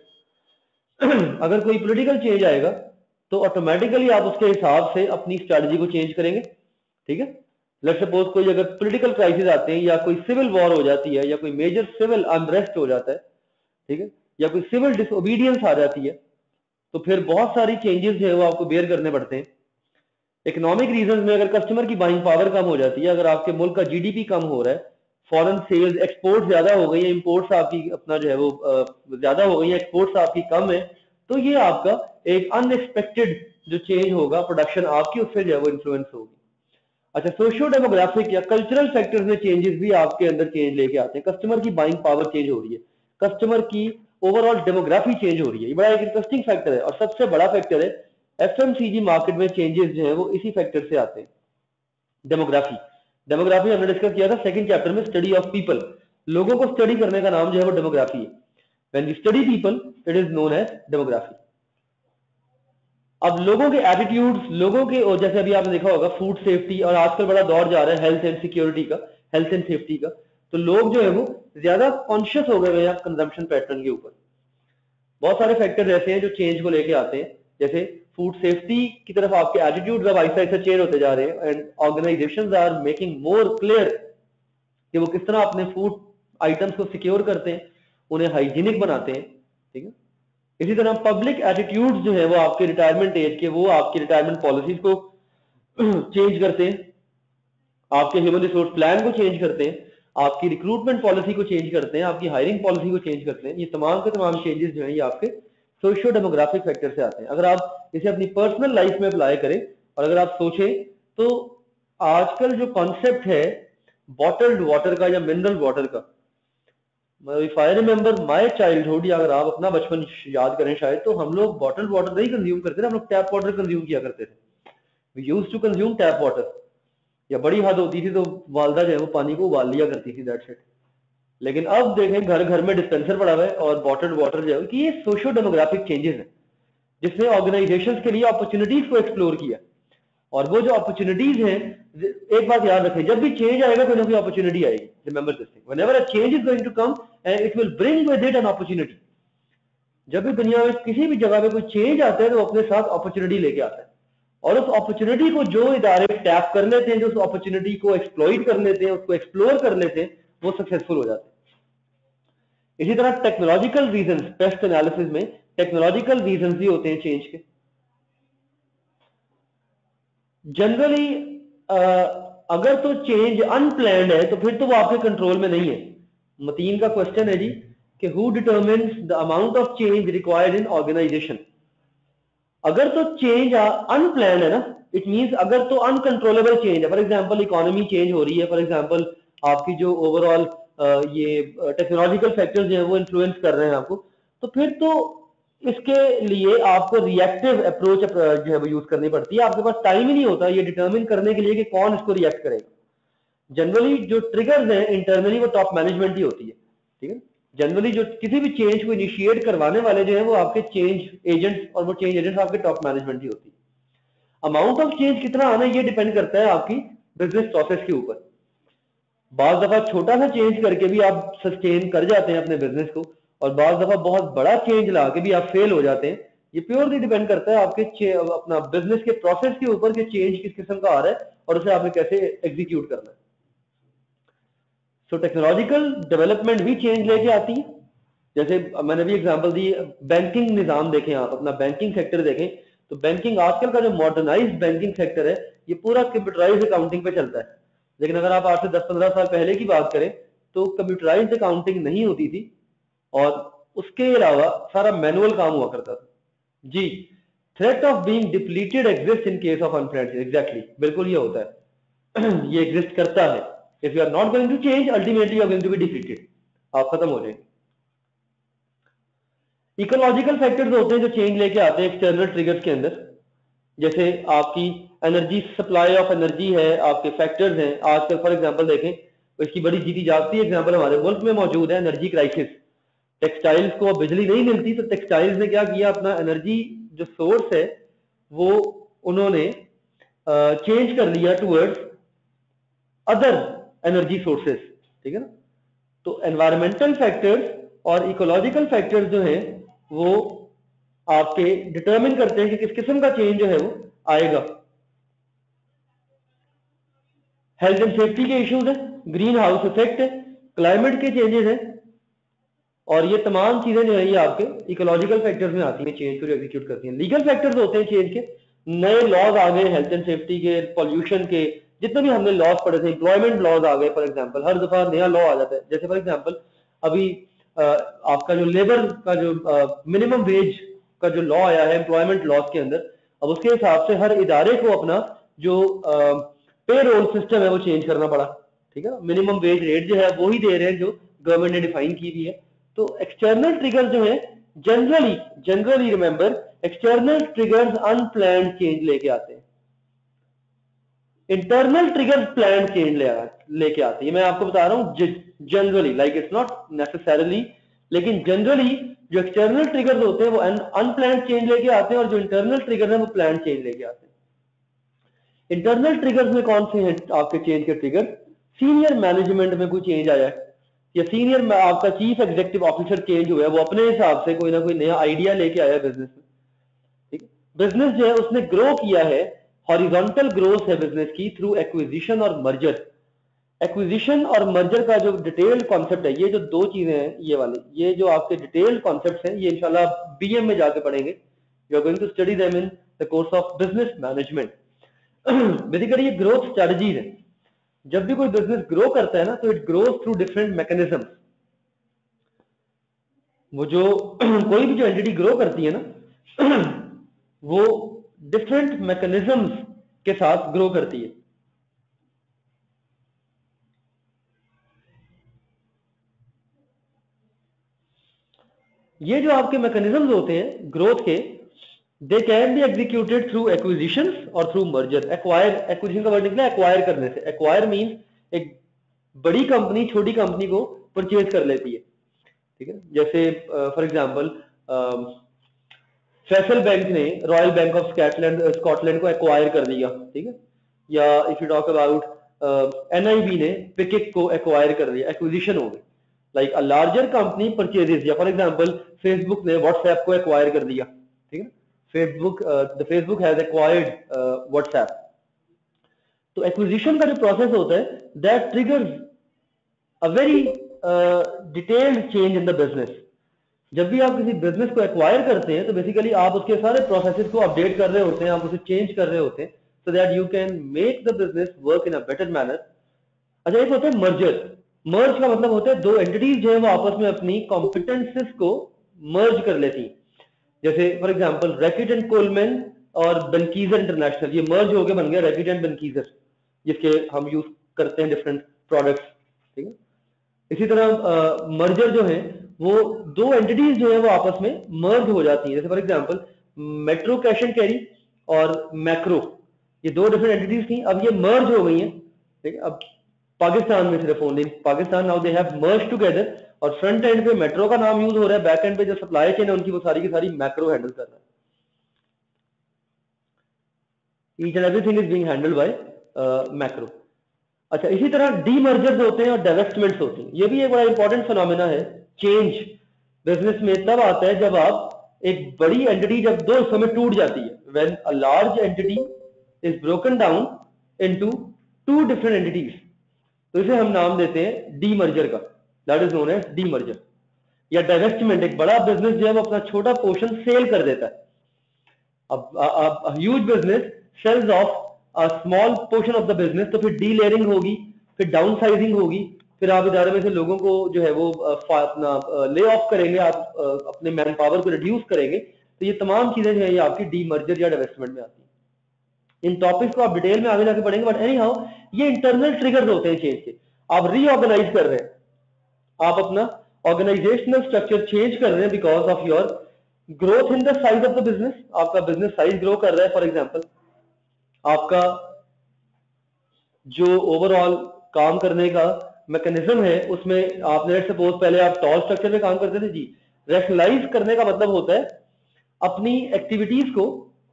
अगर कोई पॉलिटिकल चेंज आएगा तो ऑटोमेटिकली आप उसके हिसाब से अपनी स्ट्रेटजी को चेंज करेंगे. ठीक है. लेट्स सपोज कोई अगर पॉलिटिकल क्राइसिस आते हैं, या कोई सिविल वॉर हो जाती है, या कोई मेजर सिविल अनरेस्ट हो जाता है, ठीक है, या कोई सिविल डिसओबीडियंस आ जाती है, तो फिर बहुत सारी चेंजेस जो है वो आपको बेयर करने पड़ते हैं. इकोनॉमिक रीजंस में अगर कस्टमर की बाइंग पावर कम हो जाती है, अगर आपके मुल्क का जीडीपी कम हो रहा है, फॉरेन सेल्स, एक्सपोर्ट ज्यादा हो गई है, इंपोर्ट्स आपकी अपना जो है वो ज्यादा हो गई है, एक्सपोर्ट्स आपकी कम है, तो ये आपका एक अनएक्सपेक्टेड जो चेंज होगा प्रोडक्शन आपकी, उससे जो है वो इन्फ्लुएंस होगी. अच्छा, सोशियो डेमोग्राफिक या कल्चरल फैक्टर्स में चेंजेस भी आपके अंदर चेंज लेके आते हैं. कस्टमर की बाइंग पावर चेंज हो रही है, कस्टमर की ओवरऑल डेमोग्राफी चेंज हो रही है. ये बड़ा एक इंटरेस्टिंग फैक्टर है. और सबसे बड़ा फैक्टर है एफएमसीजी मार्केट में चेंजेस जो है वो इसी फैक्टर से आते हैं. डेमोग्राफी डेमोग्राफी हमने डिस्कस किया था सेकंड चैप्टर में, स्टडी ऑफ पीपल. लोगों को स्टडी करने का नाम जो है वो डेमोग्राफी है. When we study people it is known as demography. अब लोगों के एटीट्यूड्स, लोगों के, और जैसे अभी आपने देखा होगा फूड सेफ्टी, और आजकल बड़ा दौर जा रहा है हेल्थ एंड सिक्योरिटी का, हेल्थ एंड सेफ्टी का, तो लोग जो है वो ज्यादा कॉन्शियस हो गए हैं कंजम्पशन पैटर्न के ऊपर. बहुत सारे फैक्टर ऐसे हैं जो चेंज को लेके आते हैं, जैसे फूड सेफ्टी की तरफ आपके एटीट्यूड अब आहिस्ता आहिस्ता चेंज होते जा रहे हैं, and organisations are making more clear कि वो किस तरह अपने फूड आइटम्स को सिक्योर करते हैं, उन्हें हाइजीनिक बनाते हैं. ठीक है. इसी तरह पब्लिक एटीट्यूड्स जो है वो आपके रिटायरमेंट एज के, वो आपकी रिटायरमेंट पॉलिसीज को चेंज करते हैं, आपके ह्यूमन रिसोर्स प्लान को चेंज करते हैं, आपकी रिक्रूटमेंट पॉलिसी को चेंज करते हैं, आपकी हायरिंग पॉलिसी को चेंज करते हैं. ये तमाम के तमाम चेंजेस जो हैं ये आपके सोशियो डेमोग्राफिक फैक्टर से आते हैं. अगर आप इसे अपनी पर्सनल लाइफ में अप्लाई करें, और अगर आप सोचें तो आजकल जो कॉन्सेप्ट है बॉटल्ड वाटर का या मिनरल वाटर का, if I remember my childhood, या अगर आप अपना बचपन याद करें शायद, तो हम लोग बॉटल्ड वाटर नहीं कंज्यूम करते थे, हम लोग टैप वाटर कंज्यूम किया करते थे. We used to consume tap water, या बड़ी हद होती थी तो वालदा जो है वो पानी को उबाल लिया करती थी, दैट्स इट. लेकिन अब देखें घर घर में डिस्पेंसर पड़ा हुआ है और बॉटल्ड वाटर जो है कि ये सोशियो डेमोग्राफिक चेंजेस हैं जिसने ऑर्गेनाइजेशंस के लिए अपॉर्चुनिटीज को एक्सप्लोर किया। और वो जो अपॉर्चुनिटीज हैं, एक बात याद रखें, जब भी चेंज आएगा कोई ना कोई अपॉर्चुनिटी आएगी। Remember this thing, whenever a change is going to come and it will bring with it an opportunity. जब भी दुनिया में किसी भी जगह पे कोई चेंज आता है तो अपने साथ अपॉर्चुनिटी लेके आता है, और उस अपॉर्चुनिटी को जो इदारे टैप कर लेते हैं, जो उस अपॉर्चुनिटी को एक्सप्लॉइट कर लेते हैं, उसको एक्सप्लोर कर लेते हैं, वो सक्सेसफुल हो जाते हैं। इसी तरह टेक्नोलॉजिकल रीजंस, पेस्ट एनालिसिस में टेक्नोलॉजिकल रीजंस भी होते हैं चेंज के। जनरली अगर तो चेंज अनप्लैंड है तो फिर तो वो आपके कंट्रोल में नहीं है। मतीन का क्वेश्चन है जी कि who determines the amount of change required in organisation. अगर तो चेंज अनप्लैंड है ना, इट मींस अगर तो अनकंट्रोलेबल चेंज है, फॉर एग्जांपल इकोनॉमी चेंज हो रही है, फॉर एग्जांपल आपकी जो ओवरऑल ये टेक्नोलॉजिकल फैक्टर्स जो है वो इन्फ्लुएंस कर रहे हैं आपको, तो फिर तो इसके लिए आपको रिएक्टिव अप्रोच जो है वो यूज करनी पड़ती है। आपके पास टाइम ही नहीं होता ये डिटरमिन करने के लिए कि कौन इसको रिएक्ट करेगा। जनरली जो ट्रिगर्स हैं इंटरनली वो टॉप मैनेजमेंट ही होती है, ठीक है। जनरली जो किसी भी चेंज को इनिशिएट करवाने वाले जो है वो आपके चेंज एजेंट्स, और वो चेंज एजेंट्स आपके टॉप मैनेजमेंट ही होती है। अमाउंट ऑफ चेंज कितना आना ये डिपेंड करता है आपकी बिजनेस प्रोसेस के ऊपर। बाज दफा छोटा सा चेंज करके भी आप सस्टेन कर जाते हैं अपने बिजनेस को, और बाज दफा बहुत बड़ा चेंज ला के भी आप फेल हो जाते हैं। ये प्योरली डिपेंड करता है आपके अपना बिजनेस के प्रोसेस के ऊपर कि चेंज किस किस्म का आ रहा है और उसे आपने कैसे एग्जीक्यूट करना है। सो टेक्नोलॉजिकल डेवलपमेंट भी चेंज लेके आती है। जैसे मैंने भी एग्जांपल दी, बैंकिंग निजाम देखें आप, अपना बैंकिंग सेक्टर देखें, तो बैंकिंग आजकल का जो मॉडर्नाइज्ड बैंकिंग सेक्टर है ये पूरा कंप्यूटराइज्ड अकाउंटिंग पे चलता है। लेकिन अगर आप आज से दस पंद्रह साल पहले की बात करें तो कंप्यूटराइज्ड अकाउंटिंग नहीं होती थी, और उसके अलावा सारा मैनुअल काम हुआ करता था जी। Threat of being depleted exist in case of unplanned change, exactly, बिल्कुल ये होता है ये एग्जिस्ट करता है। If you are not going to change, ultimately you are going to be depleted, आप खत्म हो जाएंगे। इकोलॉजिकल फैक्टर्स होते हैं जो चेंज लेके आते हैं एक्सटर्नल ट्रिगर्स के अंदर, जैसे आपकी एनर्जी, सप्लाई ऑफ एनर्जी है, आपके फैक्टर्स हैं। आजकल फॉर एग्जांपल देखें तो इसकी बड़ी जीती जागती एग्जांपल हमारे मुल्क में मौजूद है, एनर्जी क्राइसिस। टेक्सटाइल्स को बिजली नहीं मिलती तो टेक्सटाइल्स ने क्या किया, अपना एनर्जी जो सोर्स है वो उन्होंने चेंज कर लिया टूवर्ड्स अदर एनर्जी सोर्सेस, ठीक है ना। तो एनवायरमेंटल फैक्टर्स और इकोलॉजिकल फैक्टर्स जो हैं वो आपके डिटरमिन करते हैं कि किस किस्म का चेंज जो है वो आएगा। हेल्थ एंड सेफ्टी के इश्यूज है, ग्रीन हाउस इफेक्ट है, क्लाइमेट के चेंजेस हैं, और ये तमाम चीजें जो है ये आपके इकोलॉजिकल फैक्टर्स में आती हैं, चेंज को एग्जीक्यूट करती हैं। लीगल फैक्टर्स होते हैं चेंज के, नए लॉज आ गए हेल्थ एंड सेफ्टी के, पॉल्यूशन के, जितने भी हमने लॉज पढ़े थे, एम्प्लॉयमेंट लॉज आ गए फॉर एग्जांपल, हर दफा नया लॉ आ जाता है। जैसे फॉर एग्जांपल अभी आ, आपका जो लेबर का जो मिनिमम वेज का जो लॉ आया है एम्प्लॉयमेंट लॉज के अंदर, अब उसके हिसाब से हर इदारे को अपना जो पे रोल सिस्टम है वो चेंज करना पड़ा, ठीक है ना। मिनिमम वेज रेट जो है वो ही दे रहे हैं जो गवर्नमेंट ने डिफाइन की हुई है। तो एक्सटर्नल ट्रिगर जो है generally generally remember, external triggers unplanned change लेके आते हैं, इंटरनल ट्रिगर्स प्लान्ड चेंज लेके आते हैं। मैं आपको बता रहा हूं generally, like it's not necessarily, लेकिन जनरली जो एक्सटर्नल ट्रिगर्स होते हैं वो अनप्लान्ड चेंज लेके आते हैं, और जो इंटरनल ट्रिगर्स हैं वो प्लान्ड चेंज लेके आते हैं। इंटरनल ट्रिगर्स में कौन से हैं आपके चेंज के ट्रिगर? सीनियर मैनेजमेंट में कोई चेंज आया है, या सीनियर में आपका चीफ एग्जीक्यूटिव ऑफिसर चेंज हुआ है, वो अपने हिसाब से कोई ना कोई नया आइडिया लेके आया बिजनेस में, ठीक। बिजनेस जो है उसने ग्रो किया है, हॉरिजॉन्टल ग्रोथ है बिजनेस की थ्रू एक्विजिशन और मर्जर। एक्विजिशन और मर्जर का जो डिटेल्ड कॉन्सेप्ट है, ये जो दो चीजें हैं ये वाली, ये जो आपके डिटेल्ड कॉन्सेप्ट हैं, ये इंशाल्लाह बीएम में जाके पढ़ेंगे। You are going to study them in the course of business management. Basically ये ग्रोथ स्ट्रेटजीज है। जब भी कोई बिजनेस ग्रो करता है ना तो it grows through different mechanism. वो जो कोई भी जो एंटिटी ग्रो करती है ना वो डिफरेंट मैकेनिज्म्स के साथ ग्रो करती है। ये जो आपके मैकेनिज्म्स होते हैं ग्रोथ के, they can be executed through acquisitions और थ्रू मर्जर। एक्वायर, एक्विजिशन का वर्ड निकला एक्वायर करने से। एक्वायर मींस एक बड़ी कंपनी छोटी कंपनी को परचेज कर लेती है, ठीक है। जैसे फॉर एग्जांपल फैसल बैंक ने royal bank of Scotland Scotland को एक्वायर कर दिया, ठीक है। या if you talk about NIB ने पिकिक को एक्वायर कर दिया, एक्विजिशन हो गई। Like a larger company purchases, या फॉर एग्जांपल फेसबुक ने व्हाट्सएप को एक्वायर कर दिया, ठीक है। Facebook the Facebook has acquired WhatsApp. तो एक्विजिशन का जो प्रोसेस होता है that triggers a very detailed change in the business. जब भी आप किसी बिजनेस को एक्वायर करते हैं तो बेसिकली आप उसके सारे प्रोसेसेस को अपडेट कर रहे होते हैं, आप उसे चेंज कर रहे होते हैं, so that you can make the business work in a better manner. अच्छा, एक होता है मर्जर। मर्ज का मतलब होता है दो एंटिटीज जो है वो आपस में अपनी कॉम्पिटेंसेस को मर्ज कर लेती हैं। जैसे for example Reckitt and Colman और बेनकीजर इंटरनेशनल, ये मर्ज होके बन गया रैकेट एंड बेनकीजर, जिसके हम यूज करते हैं डिफरेंट प्रोडक्ट्स, ठीक है। इसी तरह मर्जर जो है वो दो एंटिटीज जो है वो आपस में मर्ज हो जाती हैं। जैसे for example Metro cash and carry और मैक्रो, ये दो डिफरेंट एंटिटीज थी, अब ये मर्ज हो गई हैं, ठीक है। अब पाकिस्तान में सिर्फ only Pakistan now they have merge together, और फ्रंट एंड पे मेट्रो का नाम यूज हो रहा है, बैक एंड पे जो सप्लाई चेन है उनकी वो सारी की सारी मैक्रो हैंडल कर रहा है। Each and everything is being handled by Makro. अच्छा, इसी तरह डीमर्जर्स होते हैं और डाइवेस्टमेंट्स होते हैं। ये भी एक बड़ा इंपॉर्टेंट फिनोमेना है। चेंज बिजनेस में तब आता है जब आप एक बड़ी एंटिटी जब दो हिस्सों में टूट जाती है, when a large entity is broken down into two different entities, तो इसे हम नाम देते हैं डीमर्जर का, that is known as demerger. या डाइवेस्टमेंट, एक बड़ा बिजनेस जो है वो अपना छोटा पोर्शन सेल कर देता है। अब huge business sells off a small portion of the business, तो फिर डीलेयरिंग होगी, फिर डाउन साइजिंग होगी, फिर आप इदारे में से लोगों को जो है वो अपना ले ऑफ करेंगे, आप अपने मैन पावर को रिड्यूस करेंगे। तो ये तमाम चीजें जो है ये आपकी डीमर्जर या डिवेस्टमेंट में आती है। इन टॉपिक्स को आप डिटेल में आगे जाके पढ़ेंगे, बट एनी हाउ ये इंटरनल ट्रिगर्स होते हैं चेंज के। आप रीऑर्गेनाइज कर रहे हैं, आप अपना ऑर्गेनाइजेशनल स्ट्रक्चर चेंज कर रहे हैं because of your growth in the size of the business. आपका बिजनेस साइज ग्रो कर रहा है, फॉर एग्जांपल आपका जो ओवरऑल काम करने का मैकेनिज्म है उसमें आपने सपोज पहले आप टॉल स्ट्रक्चर में काम करते थे जी, रैशनलाइज करने का मतलब होता है अपनी एक्टिविटीज को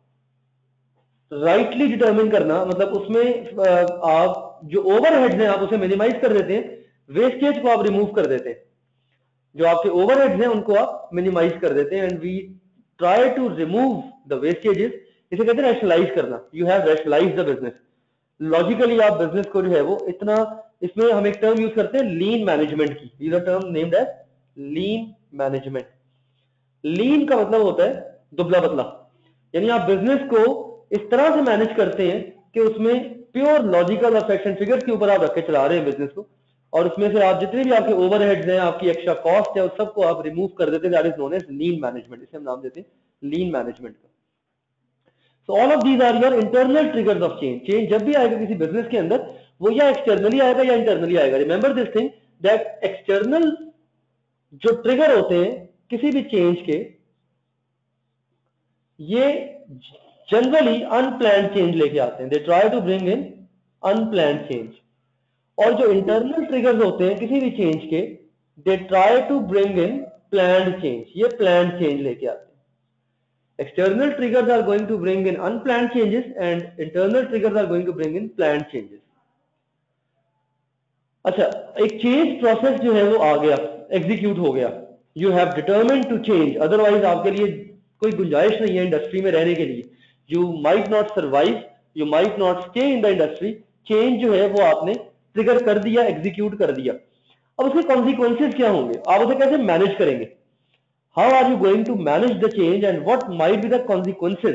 राइटली right डिटरमिन करना, मतलब उसमें आप जो ओवरहेड्स हैं आप उसे मिनिमाइज कर देते हैं, वेस्टेज को आप रिमूव कर देते हैं, जो आपके ओवरहेड्स हैं उनको आप मिनिमाइज कर देते हैं, and we try to remove the wastages. इसे कहते हैं रैशनलाइज करना। You have rationalise the business. Logically आप बिजनेस को जो है वो इतना, इसमें हम एक टर्म यूज करते हैं लीन मैनेजमेंट की, is a term named as lean management. Lean का मतलब होता है दुबला पतला, यानी आप बिजनेस को इस तरह से मैनेज करते हैं कि उसमें प्योर लॉजिकल और फैक्ट्स एंड फिगर्स के ऊपर आप रख के चला रहे हैं बिजनेस को, और उसमें से आप जितने भी आपके ओवरहेड्स हैं, आपकी एक्स्ट्रा कॉस्ट है, उस सबको आप रिमूव कर देते हैं। That is known as lean management. इसे हम नाम देते हैं लीन मैनेजमेंट का। So all of these are your internal triggers of change. Change जब भी आएगा किसी बिजनेस के अंदर, वो या एक्सटर्नली आएगा या इंटरनली आएगा। Remember this thing that external जो ट्रिगर होते हैं किसी भी चेंज के, ये जनरली अनप्लान्ड चेंज लेके आते हैं। They try to bring in unplanned change. और जो इंटरनल ट्रिगर्स होते हैं किसी भी चेंज के, they try to bring in planned change. ये प्लान्ड चेंज लेके आते हैं। External triggers are going to bring in unplanned changes and internal triggers are going to bring in planned changes. अच्छा, एक चेंज प्रोसेस जो है वो आ गया, एग्जीक्यूट हो गया। You have determined to change, otherwise आपके लिए कोई गुंजाइश नहीं है इंडस्ट्री में रहने के लिए। You might not survive, you might not stay in the industry. Change जो है वो आपने ट्रिगर कर दिया, एग्जीक्यूट कर दिया। अब उसके कॉन्सिक्वेंसेज क्या होंगे, आप उसे कैसे मैनेज करेंगे? How are you going to manage the change and what might be the consequences?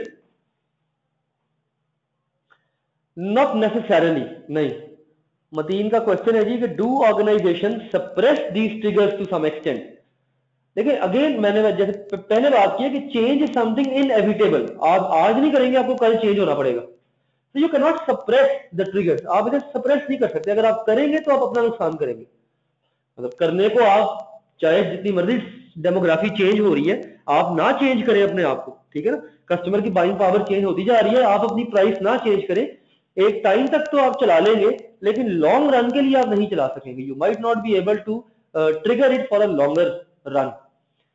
Not necessarily, नहीं। मतीन का क्वेश्चन है जी कि do organization suppress these triggers to some extent? देखिए अगेन मैंने जैसे पहले बात की है कि चेंज इज समथिंग इनएविटेबल। आप आज नहीं करेंगे, आपको कल चेंज होना पड़ेगा। तो you can not suppress the triggers, आप इसे सप्रेस नहीं कर सकते। अगर आप करेंगे तो आप अपना नुकसान करेंगे। मतलब करने को आप चाहे जितनी मर्जी डेमोग्राफी चेंज हो रही है, आप ना चेंज करें अपने आप को, ठीक है ना। कस्टमर की बाइंग पावर चेंज होती जा रही है, आप अपनी प्राइस ना चेंज करें। एक टाइम तक तो आप चला लेंगे, लेकिन लॉन्ग रन के लिए आप नहीं चला सकेंगे। You might not be able to trigger it for a longer run.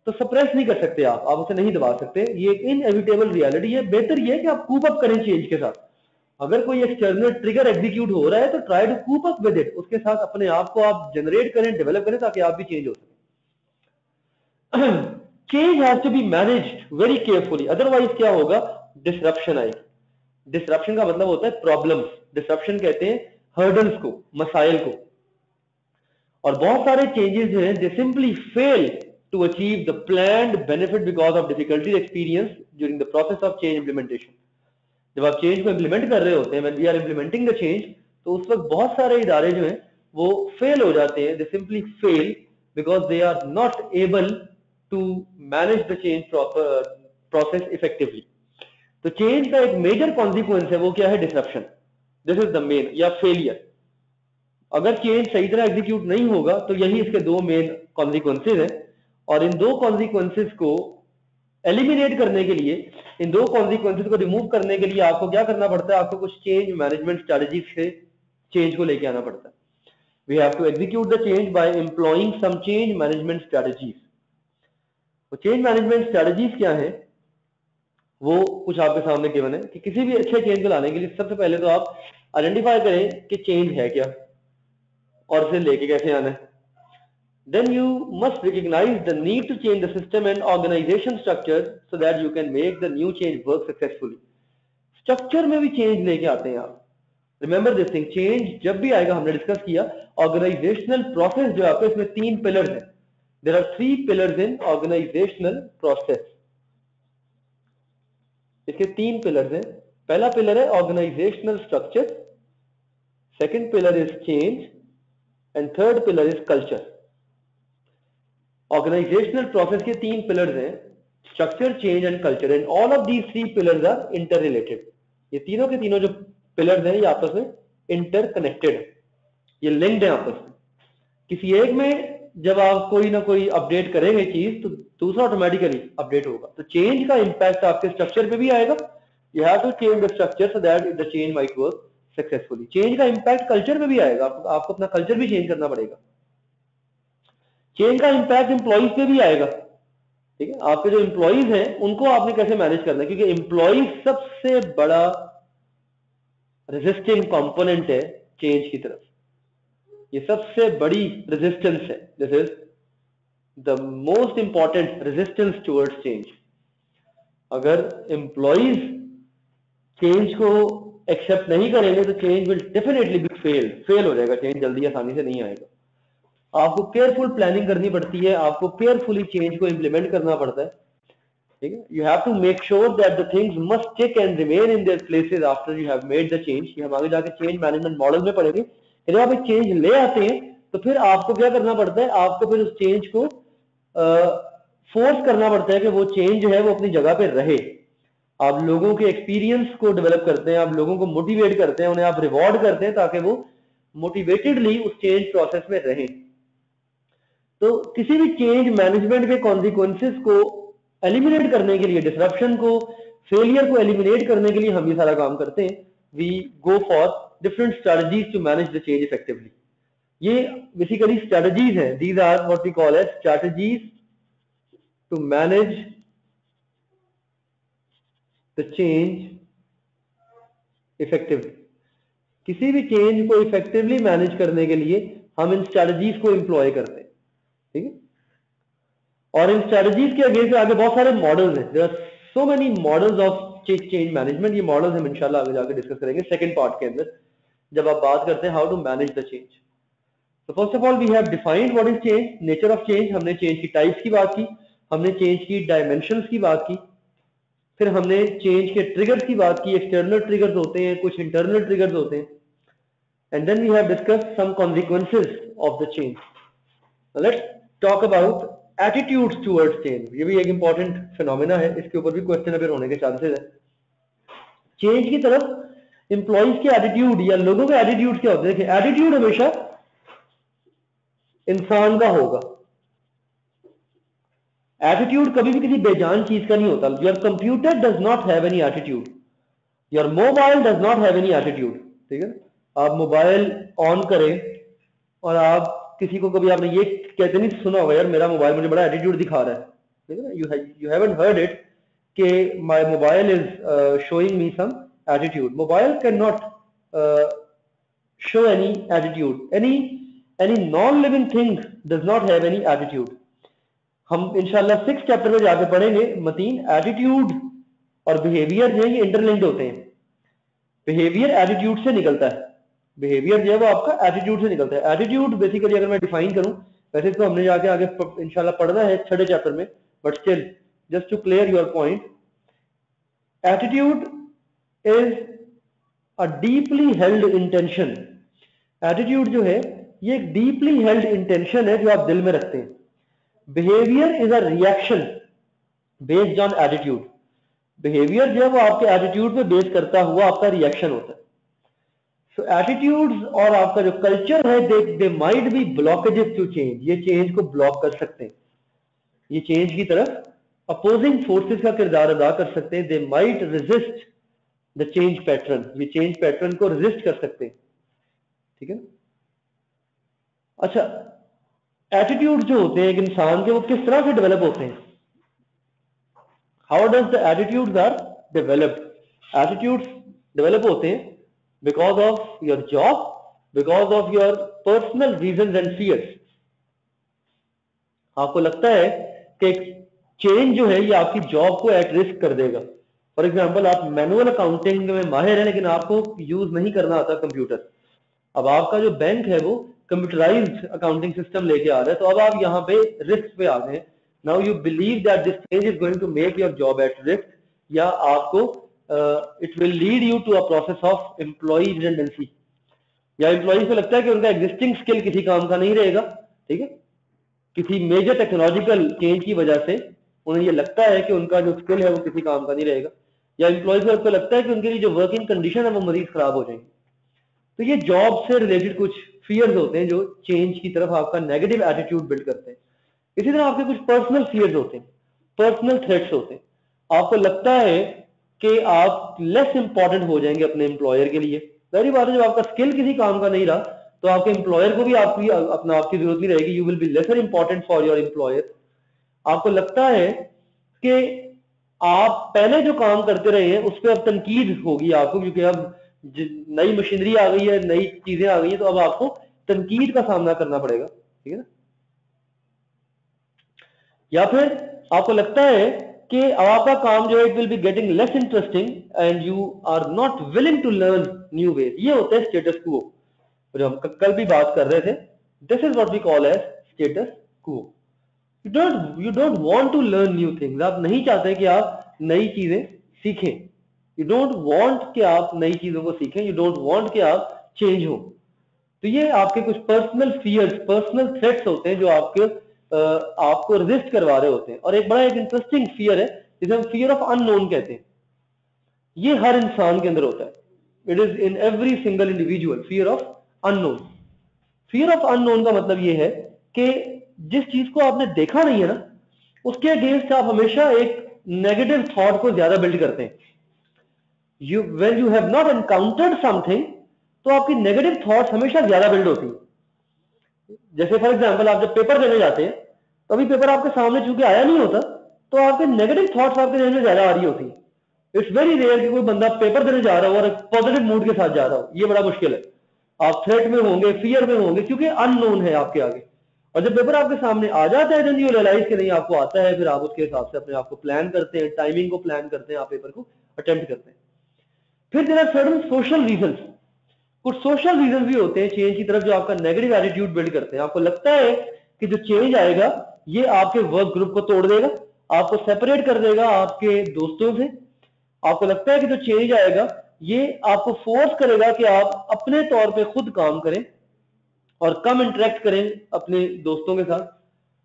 तो सप्रेस नहीं कर सकते आप आप उसे नहीं दबा सकते, ये एक इनएविटेबल रियलिटी है। बेहतर ये है कि आप कूप अप करें चेंज के साथ। अगर कोई एक्सटर्नल ट्रिगर एग्जीक्यूट हो रहा है तो try to cope up with it, उसके साथ अपने आप को आप जनरेट करें, डेवलप करें, ताकि आप भी चेंज हो सके। Change has to be managed very carefully, otherwise क्या होगा, डिसरप्शन आएगी। डिसरप्शन का मतलब होता है प्रॉब्लम्स, डिसरप्शन कहते हैं हर्डल्स को, मसाइल को। और बहुत सारे चेंजेस हैं they simply fail to achieve the planned benefit because of difficulties experience during the process of change implementation. जब आप चेंज को इंप्लीमेंट कर रहे होते हैं, when we are implementing the change, तो उस वक्त बहुत सारे इदारे जो हैं वो फेल हो जाते हैं, they simply fail because they are not able to manage the change process effectively. तो चेंज का एक मेजर कॉन्सिक्वेंस है, वो क्या है, disruption. This is the main, या फेलियर। अगर चेंज सही तरह एग्जीक्यूट नहीं होगा तो यही इसके दो मेन कॉन्सिक्वेंसेज हैं। और इन दो कॉन्सिक्वेंसेज को एलिमिनेट करने के लिए, इन दो कॉन्सिक्वेंसेज को रिमूव करने के लिए आपको क्या करना पड़ता है, आपको कुछ चेंज मैनेजमेंट स्ट्रेटजीज से चेंज को लेके आना पड़ता है। We have to execute the change by employing some change management strategies. तो चेंज मैनेजमेंट स्ट्रेटजीज क्या है, वो कुछ आपके सामने गिवन है कि किसी भी अच्छे चेंज को लाने के लिए सबसे पहले तो आप आइडेंटिफाई करें कि चेंज है क्या और इसे लेके कैसे आना है। Then you must recognize the need to change the system and organization structure so that you can make the new change work successfully. Structure में भी change लेके आते हैं आप। Remember this thing, change जब भी आएगा, हमने डिस्कस किया, organizational process जो आपके, इसमें तीन pillars हैं। There are three pillars in organizational process. इसके तीन pillars हैं। पहला pillar है organizational structure, second pillar is change and third pillar is culture. Organisational process के तीन पिलर्स हैं, structure, change and culture, and all of these three pillars are inter related. ये तीनों के तीनों जो पिलर्स हैं ये आपस में इंटर कनेक्टेड है, ये लिंक्ड है आपस में। किसी एक में जब आप कोई ना कोई अपडेट करेंगे चीज, तो दूसरा ऑटोमेटिकली अपडेट होगा। तो चेंज का इंपैक्ट आपके स्ट्रक्चर पे भी आएगा। You have to change the structure so that the change might work successfully. Change का इंपैक्ट कल्चर पे भी आएगा, आपको, आपको अपना कल्चर भी चेंज करना पड़ेगा। चेंज का इंपैक्ट एम्प्लॉइज पे भी आएगा, ठीक है। आपके जो एम्प्लॉइज हैं उनको आपने कैसे मैनेज करना है, क्योंकि एम्प्लॉइज सबसे बड़ा रेजिस्टिंग कंपोनेंट है चेंज की तरफ। ये सबसे बड़ी रेजिस्टेंस है, this is the most important resistance towards change. अगर एम्प्लॉइज चेंज को एक्सेप्ट नहीं करेंगे तो change will definitely be fail fail हो जाएगा, चेंज जल्दी आसानी से नहीं आएगा। आपको केयरफुल प्लानिंग करनी पड़ती है, आपको केयरफुली चेंज को इंप्लीमेंट करना पड़ता है, ठीक है। You have to make sure that the things must stick and remain in their places after you have made the change. ये हम आगे जाके चेंज मैनेजमेंट मॉडल में पढ़ेंगे। जब आप एक चेंज ले आते हैं तो फिर आपको क्या करना पड़ता है, आपको फिर उस चेंज को फोर्स करना पड़ता है कि वो चेंज जो है वो अपनी जगह पे रहे। आप लोगों के एक्सपीरियंस को डेवलप करते हैं, आप लोगों को मोटिवेट करते हैं, उन्हें आप रिवॉर्ड करते हैं ताकि वो मोटिवेटेडली उस चेंज प्रोसेस में रहें। तो किसी भी चेंज मैनेजमेंट के कॉन्सिक्वेंसेस को एलिमिनेट करने के लिए, डिसरप्शन को, फेलियर को एलिमिनेट करने के लिए हम ये सारा काम करते हैं। We go for different strategies to manage the change effectively. ये बेसिकली स्ट्रेटजीज हैं, these are what we call as strategies to manage the change effectively. किसी भी चेंज को इफेक्टिवली मैनेज करने के लिए हम इन स्ट्रेटजीज को एम्प्लॉय करते हैं, ठीक है। और इन स्ट्रेटजीज के अगेंस्ट आगे बहुत सारे मॉडल्स हैं। There are so many models of change management. ये मॉडल्स हम इंशाल्लाह आगे जाकर डिस्कस करेंगे सेकंड पार्ट के अंदर, जब आप बात करते हैं how to manage the change. तो first of all we have defined what is change, nature of change. हमने चेंज की टाइप्स की बात की, हमने चेंज की डायमेंशंस की बात की, फिर हमने चेंज के ट्रिगर्स की बात की। एक्सटर्नल ट्रिगर्स होते हैं, कुछ इंटरनल ट्रिगर्स होते हैं, and then we have discussed some consequences of the change. Let's talk about attitudes towards change. ये भी एक इंपॉर्टेंट फिनोमेना है, इसके ऊपर भी क्वेश्चन अपेयर होने के चांसेस है। चेंज की तरफ एम्प्लॉइज के एटीट्यूड या लोगों के एटीट्यूड क्या होते हैं? देखिए, एटीट्यूड हमेशा इंसान का होगा। एटीट्यूड कभी भी किसी बेजान चीज का नहीं होता। Your computer does not have any attitude, your mobile does not have any attitude, ठीक है। आप मोबाइल ऑन करें और आप किसी को, कभी आपने ये कहते नहीं सुना होगा, यार मेरा मोबाइल मुझे बड़ा एटीट्यूड दिखा रहा है, ठीक है ना, you you haven't heard it कि my mobile is showing me some attitude. Mobile can not show any attitude. Any any non-living thing does not have any attitude. हम इंशाल्लाह सिक्स चैप्टर में जाके पढ़ेंगे मतीन. एटीट्यूड और बिहेवियर जो है ये इंटरलिंक्ड होते हैं. बिहेवियर एटीट्यूड से निकलता है. बिहेवियर जो है वो आपका एटीट्यूड से निकलता है. एटीट्यूड बेसिकली अगर मैं डिफाइन करूं, वैसे तो हमने जाके आगे इंशाल्लाह पढ़ना है छठे चैप्टर में, but still just to clear your point, attitude is a deeply held intention. Attitude जो है ये एक डीपली हेल्ड इंटेंशन है जो आप दिल में रखते हैं. Behaviour is a reaction based on attitude. Behaviour जो है वो आपके एटीट्यूड पे बेस करता हुआ आपका रिएक्शन होता है. सो एटीट्यूड्स और आपका जो कल्चर है, they they might be blockages to change. ये चेंज को ब्लॉक कर सकते हैं. ये चेंज की तरफ अपोजिंग फोर्सेस का किरदार अदा कर सकते हैं. They might resist the change pattern. ये चेंज पैटर्न को रेजिस्ट कर सकते हैं. ठीक है. अच्छा, एटीट्यूड जो होते हैं एक इंसान के, वो किस तरह से डेवलप होते हैं? How does the attitudes are developed? Attitudes develop होते हैं because of your job, because of your personal reasons and fears. आपको लगता है कि चेंज जो है ये आपकी जॉब को एट रिस्क कर देगा. फॉर एग्जाम्पल, आप मैनुअल अकाउंटिंग में माहिर हैं लेकिन आपको यूज नहीं करना आता कंप्यूटर. अब आपका जो बैंक है वो कंप्यूटराइज्ड अकाउंटिंग सिस्टम लेके आ रहा है, तो अब आप यहाँ पे रिस्क पे आ गए. Now you believe that this change is going to make your job at risk, या आपको it will lead you to a process of employ redundancy. या एम्प्लॉयज को लगता है कि उनका एग्जिस्टिंग स्किल किसी काम का नहीं रहेगा. ठीक है, किसी मेजर टेक्नोलॉजिकल चेंज की वजह से उन्हें ये लगता है कि उनका जो स्किल है वो किसी काम का नहीं रहेगा. या एम्प्लॉयज को लगता है कि उनके लिए जो वर्किंग कंडीशन है वो मजीद खराब हो जाएंगी. तो ये जॉब से रिलेटेड कुछ फियर्स होते हैं जो चेंज की तरफ आपका नेगेटिव एटीट्यूड बिल्ड करते हैं. इसी तरह आपके कुछ पर्सनल फियर्स होते हैं, पर्सनल थ्रेट्स होते हैं. आपको लगता है कि आप लेस इंपॉर्टेंट हो जाएंगे अपने एम्प्लॉयर के लिए. पहली बात है, जब आपका स्किल किसी काम का नहीं रहा तो आपके एम्प्लॉयर को भी आपकी अपना आपकी जरूरत नहीं रहेगी. You will be lesser important for your employer. आपको लगता है कि आप पहले जो काम करते रहे हैं उस पर अब तनकीद होगी आपको, क्योंकि अब नई मशीनरी आ गई है, नई चीजें आ गई हैं, तो अब आपको तनकीद का सामना करना पड़ेगा. ठीक है ना. या फिर आपको लगता है कि आपका काम जो है it will be getting less interesting and you are not willing to learn new ways. ये होता है स्टेटस क्वो, जो हम कल भी बात कर रहे थे. This is what we call as status quo. You don't you don't want to learn new things. आप नहीं चाहते कि आप नई चीजें सीखें. यू डोंट वांट कि आप नई चीजों को सीखें. यू डोंट वांट कि आप चेंज हो. तो ये आपके कुछ पर्सनल फियर्स, पर्सनल थ्रेट्स होते हैं जो आपके आ, आपको रेजिस्ट करवा रहे होते हैं. और एक बड़ा एक इंटरेस्टिंग फियर है जिसे हम फियर ऑफ अननोन कहते हैं. ये हर इंसान के अंदर होता है. It is in every single individual. Fear of unknown. Fear of unknown का मतलब ये है कि जिस चीज को आपने देखा नहीं है ना, उसके अगेंस्ट आप हमेशा एक नेगेटिव थॉट को ज्यादा बिल्ड करते हैं. You, when you have not encountered something, तो आपकी नेगेटिव थॉट्स हमेशा ज्यादा बिल्ड होती है. जैसे फॉर एग्जांपल, आप जब पेपर देने जाते हैं तो अभी पेपर आपके सामने चूंकि आया नहीं होता, तो आपके नेगेटिव थॉट्स आपके जहन में ज्यादा आ रही होती है. इट्स वेरी रेयर कि कोई बंदा पेपर देने जा रहा हो और एक पॉजिटिव मूड के साथ जा रहा हो. ये बड़ा मुश्किल है. आप थ्रेट में होंगे, फियर में होंगे, क्योंकि अननोन है आपके आगे. और जब पेपर आपके सामने आ जाता है, देन यू रियलाइज कि नहीं आपको आता है, फिर आप उसके हिसाब से अपने आप को प्लान करते हैं, टाइमिंग को प्लान करते हैं, आप पेपर को अटेम्प्ट करते हैं. फिर there are certain social reasons. कुछ सोशल रीजंस भी होते हैं चेंज की तरफ जो आपका नेगेटिव एटीट्यूड बिल्ड करते हैं. आपको लगता है कि जो चेंज आएगा ये आपके वर्क ग्रुप को तोड़ देगा, आपको सेपरेट कर देगा आपके दोस्तों से. आपको लगता है कि जो चेंज आएगा ये आपको फोर्स करेगा कि आप अपने तौर पे खुद काम करें और कम इंटरेक्ट करें अपने दोस्तों के साथ.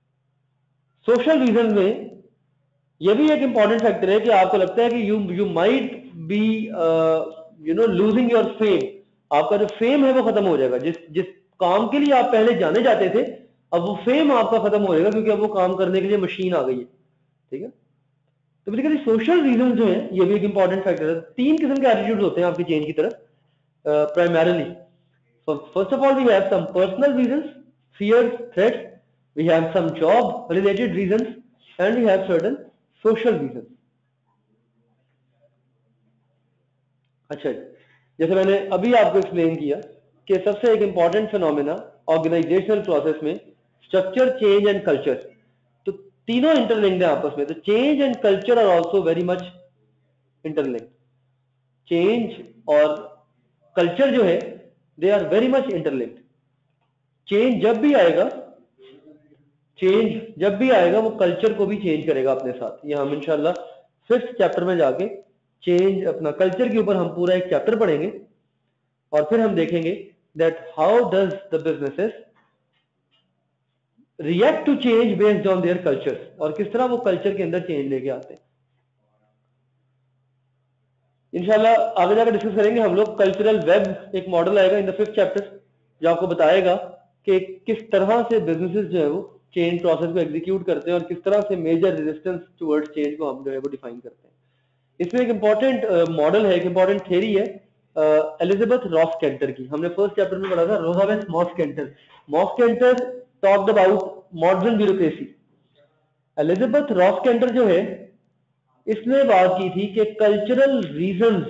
सोशल रीजन में यह भी एक इंपॉर्टेंट फैक्टर है कि आपको लगता है कि you you might be you know losing your fame. आपका जो फेम है वो खत्म हो जाएगा. जिस जिस काम के लिए आप पहले जाने जाते थे, अब वो फेम आपका खत्म हो जाएगा, क्योंकि अब वो काम करने के लिए मशीन आ गई है. ठीक है. तो बेसिकली सोशल रीजन जो है ये भी एक इंपॉर्टेंट फैक्टर है. तीन किस्म के एटीट्यूड होते हैं आपकी चेंज की तरफ primarily. First of all we have some personal reasons, fears, threats. We have some job related reasons and we have certain social reasons. अच्छा, जैसे मैंने अभी आपको एक्सप्लेन किया कि सबसे एक इंपॉर्टेंट फिनोमेना ऑर्गेनाइजेशनल प्रोसेस में स्ट्रक्चर, चेंज एंड कल्चर, तो तीनों इंटरलिंक्ड है आपस में. तो change and culture are also very much interlinked. Change और कल्चर जो है they are very much interlinked. Change जब भी आएगा चेंज जब भी आएगा वो कल्चर को भी चेंज करेगा अपने साथ. ये हम इंशाल्लाह फिफ्थ चैप्टर में जाके चेंज अपना कल्चर के ऊपर हम पूरा एक चैप्टर पढ़ेंगे और फिर हम देखेंगे that how does the businesses react to change based on their culture, और किस तरह वो कल्चर के अंदर चेंज लेके आते हैं. इंशाल्लाह आगे जाकर डिस्कस करेंगे हम लोग. कल्चरल वेब एक मॉडल आएगा इन द फिफ्थ चैप्टर जो आपको बताएगा कि किस तरह से बिजनेसेस जो है वो चेंज प्रोसेस को एग्जीक्यूट करते हैं और किस तरह से मेजर रेजिस्टेंस टुवर्ड्स चेंज को हम जो है वो डिफाइन करते हैं. इसमें एक इंपॉर्टेंट मॉडल है, एक इंपॉर्टेंट थ्योरी है एलिजाबेथ रॉस कैंटर की. हमने फर्स्ट चैप्टर में पढ़ा था Rosabeth Moss Kanter. Moss Kanter talked about modern bureaucracy. Elizabeth Ross Kanter जो है इसने बात की थी कि कल्चरल रीजंस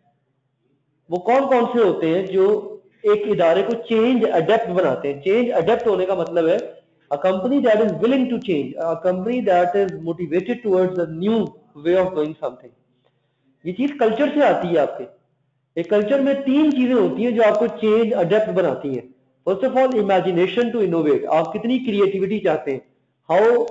वो कौन कौन से होते हैं जो एक इदारे को चेंज अडेप्ट बनाते हैं. चेंज अडेप्ट होने का मतलब है a company that is willing to change, a company that is motivated towards a new way of doing something. ये चीज कल्चर से आती है आपके. एक कल्चर में तीन चीजें होती हैं जो आपको चेंज अडेप्ट बनाती हैं. First of all imagination to innovate. आप कितनी क्रिएटिविटी चाहते हैं, how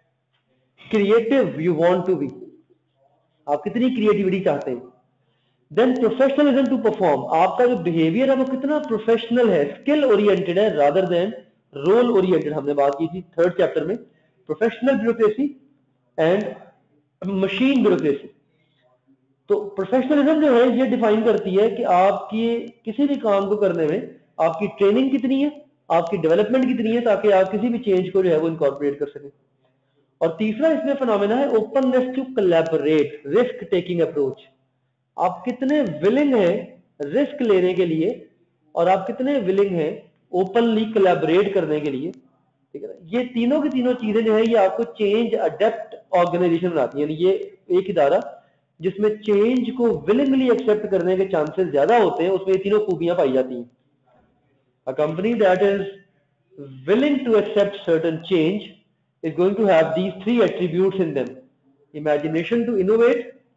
creative you want to be, आप कितनी क्रिएटिविटी चाहते हैं. Then professionalism to perform. आपका जो बिहेवियर है वो कितना प्रोफेशनल है, स्किल ओरिएंटेड है रादर देन रोल ओरिएंटेड. हमने बात की थी थर्ड चैप्टर में professional bureaucracy and machine bureaucracy. तो प्रोफेशनलिज्म जो है ये डिफाइन करती है कि आपकी किसी भी काम को करने में आपकी ट्रेनिंग कितनी है, आपकी डेवलपमेंट कितनी है, ताकि आप किसी भी चेंज को जो है वो इनकॉर्पोरेट कर सकें. और तीसरा इसमें फिनोमेना है openness to collaborate, risk taking approach. आप कितने विलिंग हैं रिस्क लेने के लिए और आप कितने विलिंग हैं ओपनली कोलैबोरेट करने के लिए. ठीक है ना. ये तीनों की तीनों चीजें जो है ये आपको चेंज अडेप्ट ऑर्गेनाइजेशन बनाती है. यानी ये एक इदारा जिसमें चेंज को विलिंगली एक्सेप्ट करने के चांसेस ज्यादा होते हैं, उसमें ये तीनों खूबियां पाई जाती हैं. A company that is willing to accept certain change is going to have these three attributes in them: imagination to innovate,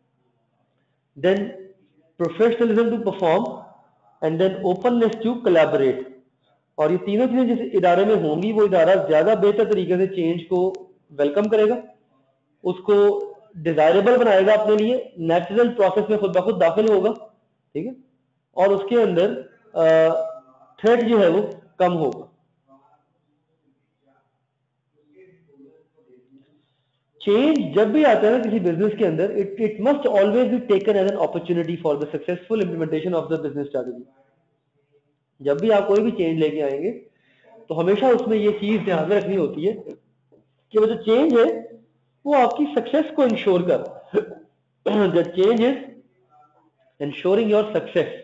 then professionalism to perform, and then openness to collaborate. और ये तीनों चीजें जिस इदारे में होंगी वो इदारा ज्यादा बेहतर तरीके से चेंज को वेलकम करेगा, उसको डिजायरेबल बनाएगा अपने लिए, नेचुरल प्रोसेस में खुद ब खुद दाखिल होगा. ठीक है. और उसके अंदर थ्रेट जो है वो कम होगा. चेंज जब भी आता है ना किसी बिजनेस के अंदर, it it must always be taken as an opportunity for the successful implementation of the business strategy. जब भी आप कोई भी चेंज लेके आएंगे तो हमेशा उसमें ये चीज ध्यान में रखनी होती है कि वो जो चेंज है वो आपकी सक्सेस को इंश्योर कर. The change is ensuring your success.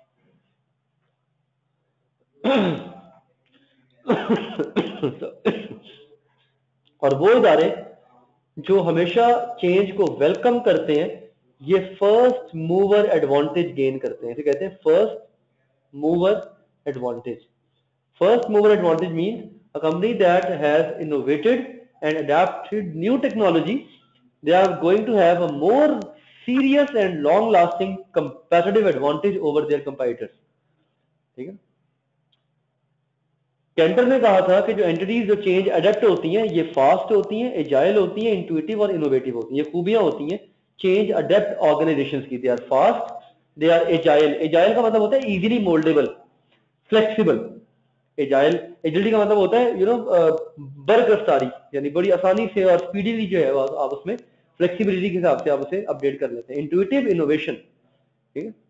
और वो इदारे जो हमेशा चेंज को वेलकम करते हैं ये फर्स्ट मूवर एडवांटेज गेन करते हैं. तो कहते हैं first mover advantage. First mover advantage means a company that has innovated and adopted new technology, they are going to have a more serious and long lasting competitive advantage over their competitors. ठीक है. Canter ने कहा था कि जो entities जो change adapt होती हैं ये फास्ट होती हैं, एजाइल होती हैं, इंट्यूटिव और इनोवेटिव होती हैं. ये खूबियां होती हैं चेंज अडेप्ट ऑर्गेनाइजेशंस की. They are fast, they are agile. Agile का मतलब होता है easily mouldable, flexible. Agile agility का मतलब होता है यू नो बरकरारी, यानी बड़ी आसानी से और स्पीडीली जो है आप उसमें फ्लेक्सिबिलिटी के हिसाब से आप उसे अपडेट कर लेते हैं. Intuitive, innovation. ठीक है.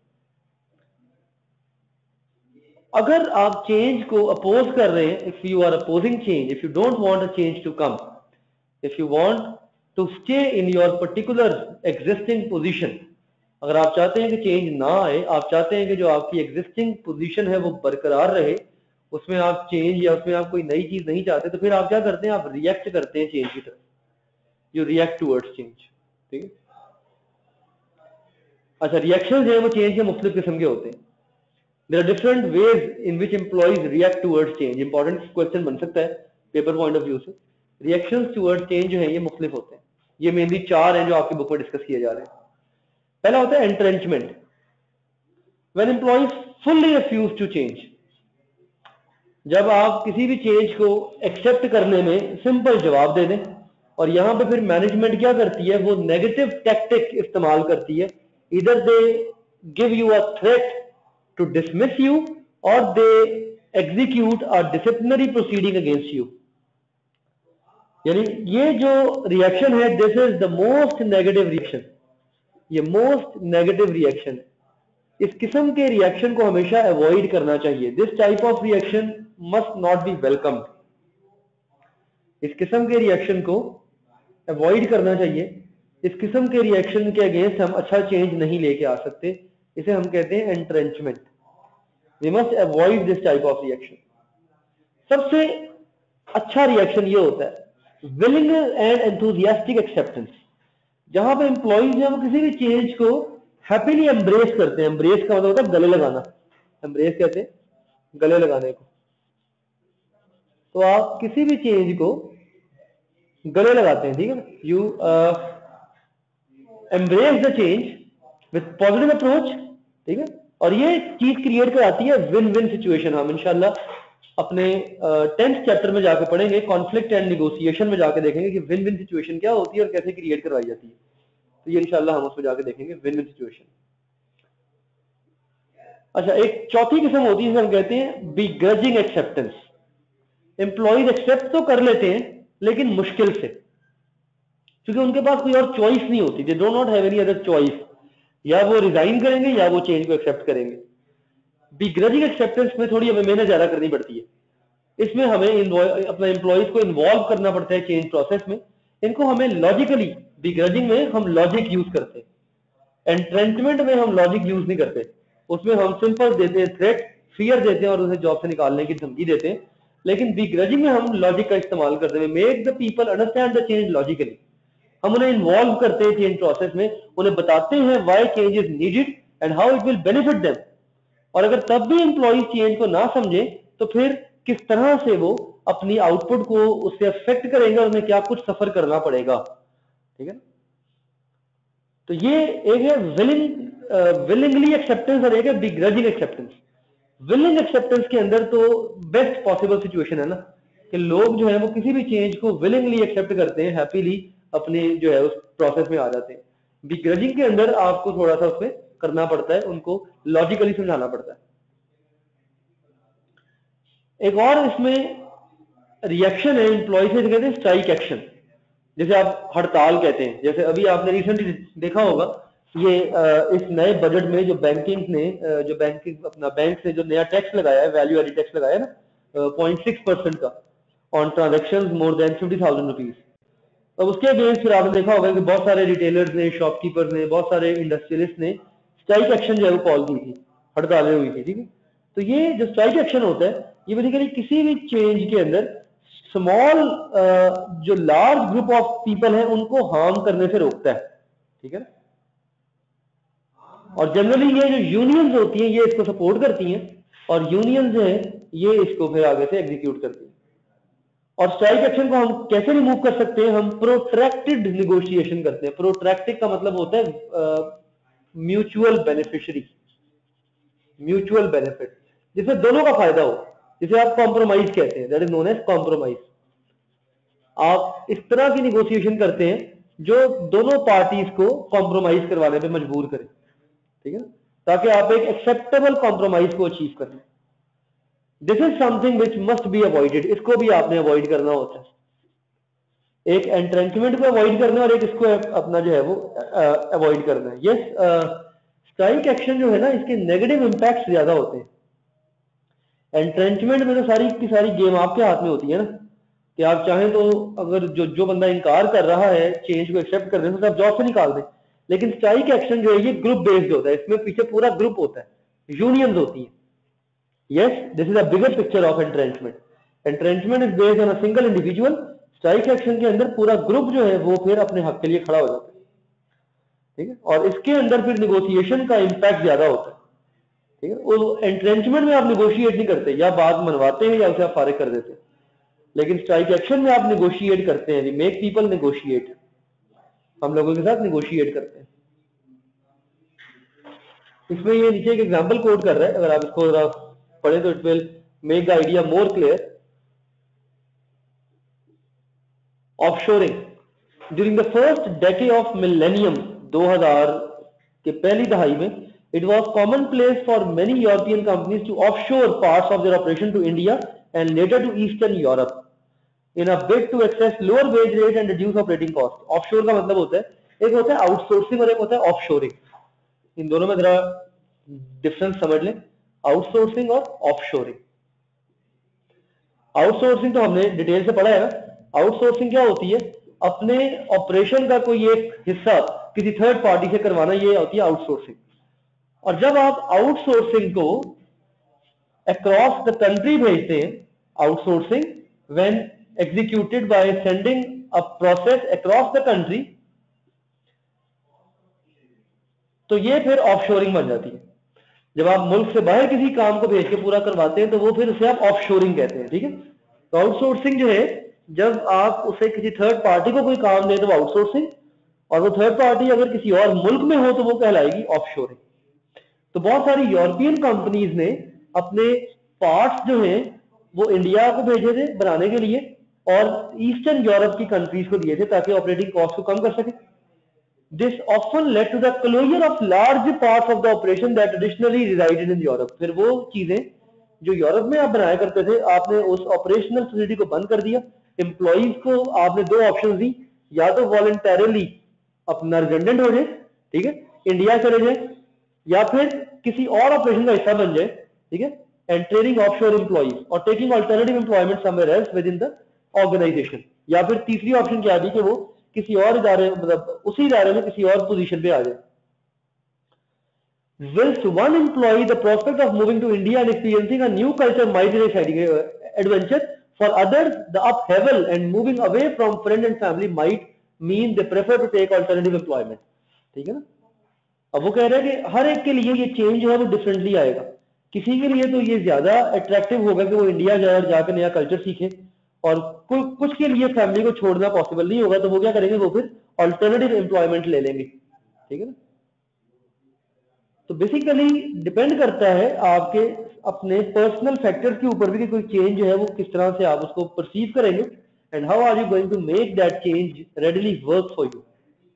अगर आप चेंज को अपोज कर रहे हैं, if you are opposing change, if you don't want a change to come, if you want to stay in your particular existing position, अगर आप चाहते हैं कि चेंज ना आए, आप चाहते हैं कि जो आपकी एग्जिस्टिंग पोजीशन है वो बरकरार रहे, उसमें आप चेंज या उसमें आप कोई नई चीज नहीं चाहते, तो फिर आप क्या करते हैं, आप रिएक्ट करते हैं चेंज की तरफ. You react towards change. ठीक है, अच्छा रिएक्शन जो है वो चेंज के मुख्तलिफ किस्म के होते हैं। There are different ways in which employees react towards change. Important question बन सकता है पेपर पॉइंट ऑफ व्यू से। रिएक्शंस टूवर्ड्स चेंज जो है ये मुख्तलिफ होते हैं। ये मेनली चार हैं जो आपकी बुक में डिस्कस किए जा रहे हैं। पहला होता है entrenchment, when employees fully refuse to change. जब आप किसी भी चेंज को एक्सेप्ट करने में सिंपल जवाब दे दें, और यहां पे फिर मैनेजमेंट क्या करती है, वो नेगेटिव टैक्टिक इस्तेमाल करती है। इधर they give you a threat to dismiss you और they execute a disciplinary proceeding against you. यानी ये जो रिएक्शन है, this is the most negative reaction, ये मोस्ट नेगेटिव रिएक्शन। इस किस्म के रिएक्शन को हमेशा अवॉइड करना चाहिए। This type of reaction must not be welcomed. इस किस्म के रिएक्शन को अवॉइड करना चाहिए। इस किस्म के रिएक्शन के अगेंस्ट हम अच्छा चेंज नहीं लेके आ सकते। इसे हम कहते हैं entrenchment. We must avoid this type of reaction. सबसे अच्छा रिएक्शन ये होता है विलिंग एंड एंथुसियास्टिक एक्सेप्टेंस, जहां पे एम्प्लॉइज जो वो किसी भी चेंज को हैप्पीली एम्ब्रेस करते हैं। एम्ब्रेस का मतलब होता है गले लगाना। एम्ब्रेस कहते हैं गले लगाने को। तो आप किसी भी चेंज को गले लगाते हैं, ठीक है ना। You embrace the change with positive approach, ठीक है। और ये चीज क्रिएट कराती है विन विन सिचुएशन। हम इंशाल्लाह अपने टेंथ uh, चैप्टर में जाके पढ़ेंगे, कॉन्फ्लिक्ट एंड निगोशिएशन में जाके देखेंगे कि विन विन सिचुएशन क्या होती है और कैसे क्रिएट करवाई जाती है। तो ये इंशाल्लाह हम उसमें जाके देखेंगे विन विन सिचुएशन। अच्छा, एक चौथी किस्म होती है जिसे हम कहते हैं बिग्रजिंग एक्सेप्टेंस। एम्प्लॉइज एक्सेप्ट तो कर लेते हैं लेकिन मुश्किल से, क्योंकि उनके पास कोई और चॉइस नहीं होती। They do not have any other choice. या वो रिजाइन करेंगे या वो चेंज को एक्सेप्ट करेंगे। बिग्रजिंग एक्सेप्टेंस में थोड़ी हमें मेहनत ज्यादा करनी पड़ती है। इसमें हमें अपने एम्प्लॉइज को इन्वॉल्व करना पड़ता है चेंज प्रोसेस में। इनको हमें लॉजिकली, बिग्रजिंग में हम लॉजिक यूज करते हैं, एंट्रेंचमेंट में हम लॉजिक यूज नहीं करते। उसमें हम सिंपल देते हैं थ्रेट, फियर देते हैं और उसे जॉब से निकालने की धमकी देते हैं। लेकिन बिग्रजिंग में हम लॉजिक का इस्तेमाल करते हैं। Make the people understand the change logically. हम उन्हें इन्वॉल्व करते हैं चेंज प्रोसेस में, उन्हें बताते हैं why change is needed and how it will benefit them. और अगर तब भी एम्प्लॉइज चेंज को ना समझे तो फिर किस तरह से वो अपनी आउटपुट को उससे अफेक्ट करेंगे और उन्हें क्या कुछ सफर करना पड़ेगा, ठीक है ना। तो ये एक है विलिंग विलिंगली एक्सेप्टेंस और एक है बिग्रजिंग एक्सेप्टेंस। विलिंग एक्सेप्टेंस के अंदर तो बेस्ट पॉसिबल सिचुएशन है ना कि लोग जो है वो किसी भी चेंज को विलिंगली एक्सेप्ट करते हैं, हैप्पीली अपने जो है उस प्रोसेस में आ जाते हैं। बिग्रजिंग के अंदर आपको थोड़ा सा उसमें करना पड़ता है, उनको लॉजिकली समझाना पड़ता है। एक और इसमें रिएक्शन है एम्प्लॉय से, कहते हैं स्ट्राइक एक्शन, जैसे आप हड़ताल कहते हैं। जैसे अभी आपने रिसेंटली देखा होगा ये इस नए बजट में जो बैंकिंग ने जो बैंकिंग अपना बैंक से जो नया टैक्स लगाया है, वैल्यू एडिड टैक्स लगाया है ना पॉइंट सिक्स परसेंट का on transaction more than fifty thousand rupees. अब उसके अगेंस्ट फिर आपने देखा होगा कि बहुत सारे रिटेलर्स ने, शॉपकीपर्स ने, बहुत सारे इंडस्ट्रियलिस्ट ने स्ट्राइक एक्शन जो है वो कॉल की थी, हड़तालें हुई थी, ठीक है। तो ये जो स्ट्राइक एक्शन होता है ये बेसिकली किसी भी चेंज के अंदर स्मॉल जो लार्ज ग्रुप ऑफ पीपल है उनको हार्म करने से रोकता है, ठीक है। और जनरली ये जो यूनियंस होती हैं ये इसको सपोर्ट करती हैं और यूनियंस जो है ये इसको फिर आगे से एग्जीक्यूट करती हैं। और स्ट्राइक एक्शन को हम कैसे रिमूव कर सकते हैं, हम प्रोट्रैक्टेड निगोशिएशन करते हैं। प्रोट्रैक्टेड का मतलब होता है म्यूचुअल बेनिफिशियरी, म्यूचुअल बेनिफिट, जिसमें दोनों का फायदा हो, जिसे आप कॉम्प्रोमाइज कहते हैं, that is known as compromise. आप इस तरह की निगोशिएशन करते हैं जो दोनों पार्टीज को कॉम्प्रोमाइज करवाने पे मजबूर करें, ठीक है, ताकि आप एक एक्सेप्टेबल कॉम्प्रोमाइज को अचीव करें। This is something which must be avoided. इसको भी आपने अवॉइड करना होता है। एक एंट्रेंचमेंट को अवॉइड करना है और एक इसको अपना जो है वो अवॉइड करना है। यस, स्ट्राइक एक्शन जो है ना इसके नेगेटिव इंपैक्ट ज्यादा होते हैं। एंट्रेंचमेंट में तो सारी की सारी गेम आपके हाथ में होती है ना कि आप चाहें तो अगर जो जो बंदा इनकार कर रहा है चेंज को एक्सेप्ट करने से, तो आप जॉब से निकाल दें। लेकिन स्ट्राइक एक्शन जो है ये ग्रुप बेस्ड होता है, इसमें पीछे पूरा ग्रुप होता है, यूनियंस होती है। Yes, this is a bigger picture of entrenchment. Entrenchment is based on a single individual, strike action के अंदर पूरा ग्रुप जो है वो फिर अपने हक के लिए खड़ा हो जाता है, ठीक है, और इसके अंदर फिर निगोशिएशन का इम्पैक्ट ज्यादा होता है, ठीक है। वो एंट्रेंचमेंट में आप निगोशिएट नहीं करते, या बात मनवाते हैं या उसे आप फारिग कर देते हैं, लेकिन स्ट्राइक एक्शन में आप निगोशिएट करते हैं, मेक पीपल निगोशिएट, हम लोगों के साथ निगोशिएट करते हैं। इसमें ये नीचे एक एग्जांपल कोट कर रहा है, अगर आप इसको जरा पढ़े तो it will make the idea more clear. Offshoring during the first decade of millennium, दो हज़ार के पहली दहाई में, it was commonplace for many European companies to offshore parts of their operation to India and later to Eastern Europe in a bid to access lower wage rate and reduce operating cost. Offshore का मतलब होता है, एक होता है outsourcing और एक होता है ऑफशोरिंग। इन दोनों में जरा डिफरेंस समझ लें, आउटसोर्सिंग और ऑफशोरिंग। आउटसोर्सिंग तो हमने डिटेल से पढ़ा है ना। आउटसोर्सिंग क्या होती है, अपने ऑपरेशन का कोई एक हिस्सा किसी थर्ड पार्टी से करवाना, ये होती है आउटसोर्सिंग। और जब आप आउटसोर्सिंग को अक्रॉस द कंट्री भेजते हैं, outsourcing when executed by sending a process across the country, तो ये फिर ऑफशोरिंग बन जाती है। जब आप मुल्क से बाहर किसी काम को भेज के पूरा करवाते हैं तो वो फिर उसे आप ऑफशोरिंग कहते हैं, ठीक है। तो आउटसोर्सिंग जो है, जब आप उसे किसी थर्ड पार्टी को कोई काम दें तो वो आउटसोर्सिंग, और वो थर्ड पार्टी अगर किसी और मुल्क में हो तो वो कहलाएगी ऑफशोरिंग। तो बहुत सारी यूरोपियन कंपनीज ने अपने पार्ट्स जो हैं वो इंडिया को भेजे थे बनाने के लिए, और ईस्टर्न यूरोप की कंट्रीज को दिए थे ताकि ऑपरेटिंग कॉस्ट को कम कर सके। This often led to the closure of large parts of the operation that traditionally resided in Europe. फिर वो चीजें जो यूरोप में आप बनाया करते थे, आपने उस ऑपरेशनल फैसिलिटी को बंद कर दिया। एम्प्लॉइज को आपने दो ऑप्शन दी, या तो वॉलंटरली अपना रिडेंडेंट हो जाए, ठीक है, इंडिया चले जाए, या फिर किसी और ऑपरेशन का हिस्सा बन जाए, ठीक है, एंड ट्रेनिंग ऑफशोर एम्प्लॉइज और taking alternative employment somewhere else within the organisation. या फिर तीसरी ऑप्शन क्या थी कि वो किसी और इदारे, मतलब उसी इदारे में किसी और पोजीशन पे आ जाए। Whilst one employee, the prospect of moving to India and experiencing a new culture might be an exciting adventure, for others the upheaval and moving away from friend and family might mean they prefer to take alternative employment, ठीक है ना। अब वो कह रहे हैं कि हर एक के लिए ये चेंज जो है वो डिफरेंटली आएगा। किसी के लिए तो ये ज्यादा अट्रैक्टिव होगा कि वो इंडिया जाए और जाकर नया कल्चर सीखे, और कुछ के लिए फैमिली को छोड़ना पॉसिबल नहीं होगा, तो वो क्या करेंगे, वो फिर अल्टरनेटिव एम्प्लॉयमेंट ले लेंगे, ठीक है ना। तो बेसिकली डिपेंड करता है आपके अपने पर्सनल फैक्टर्स के ऊपर भी कि कोई चेंज जो है वो किस तरह से आप उसको परसीव करेंगे, and how are you going to make that change readily work for you,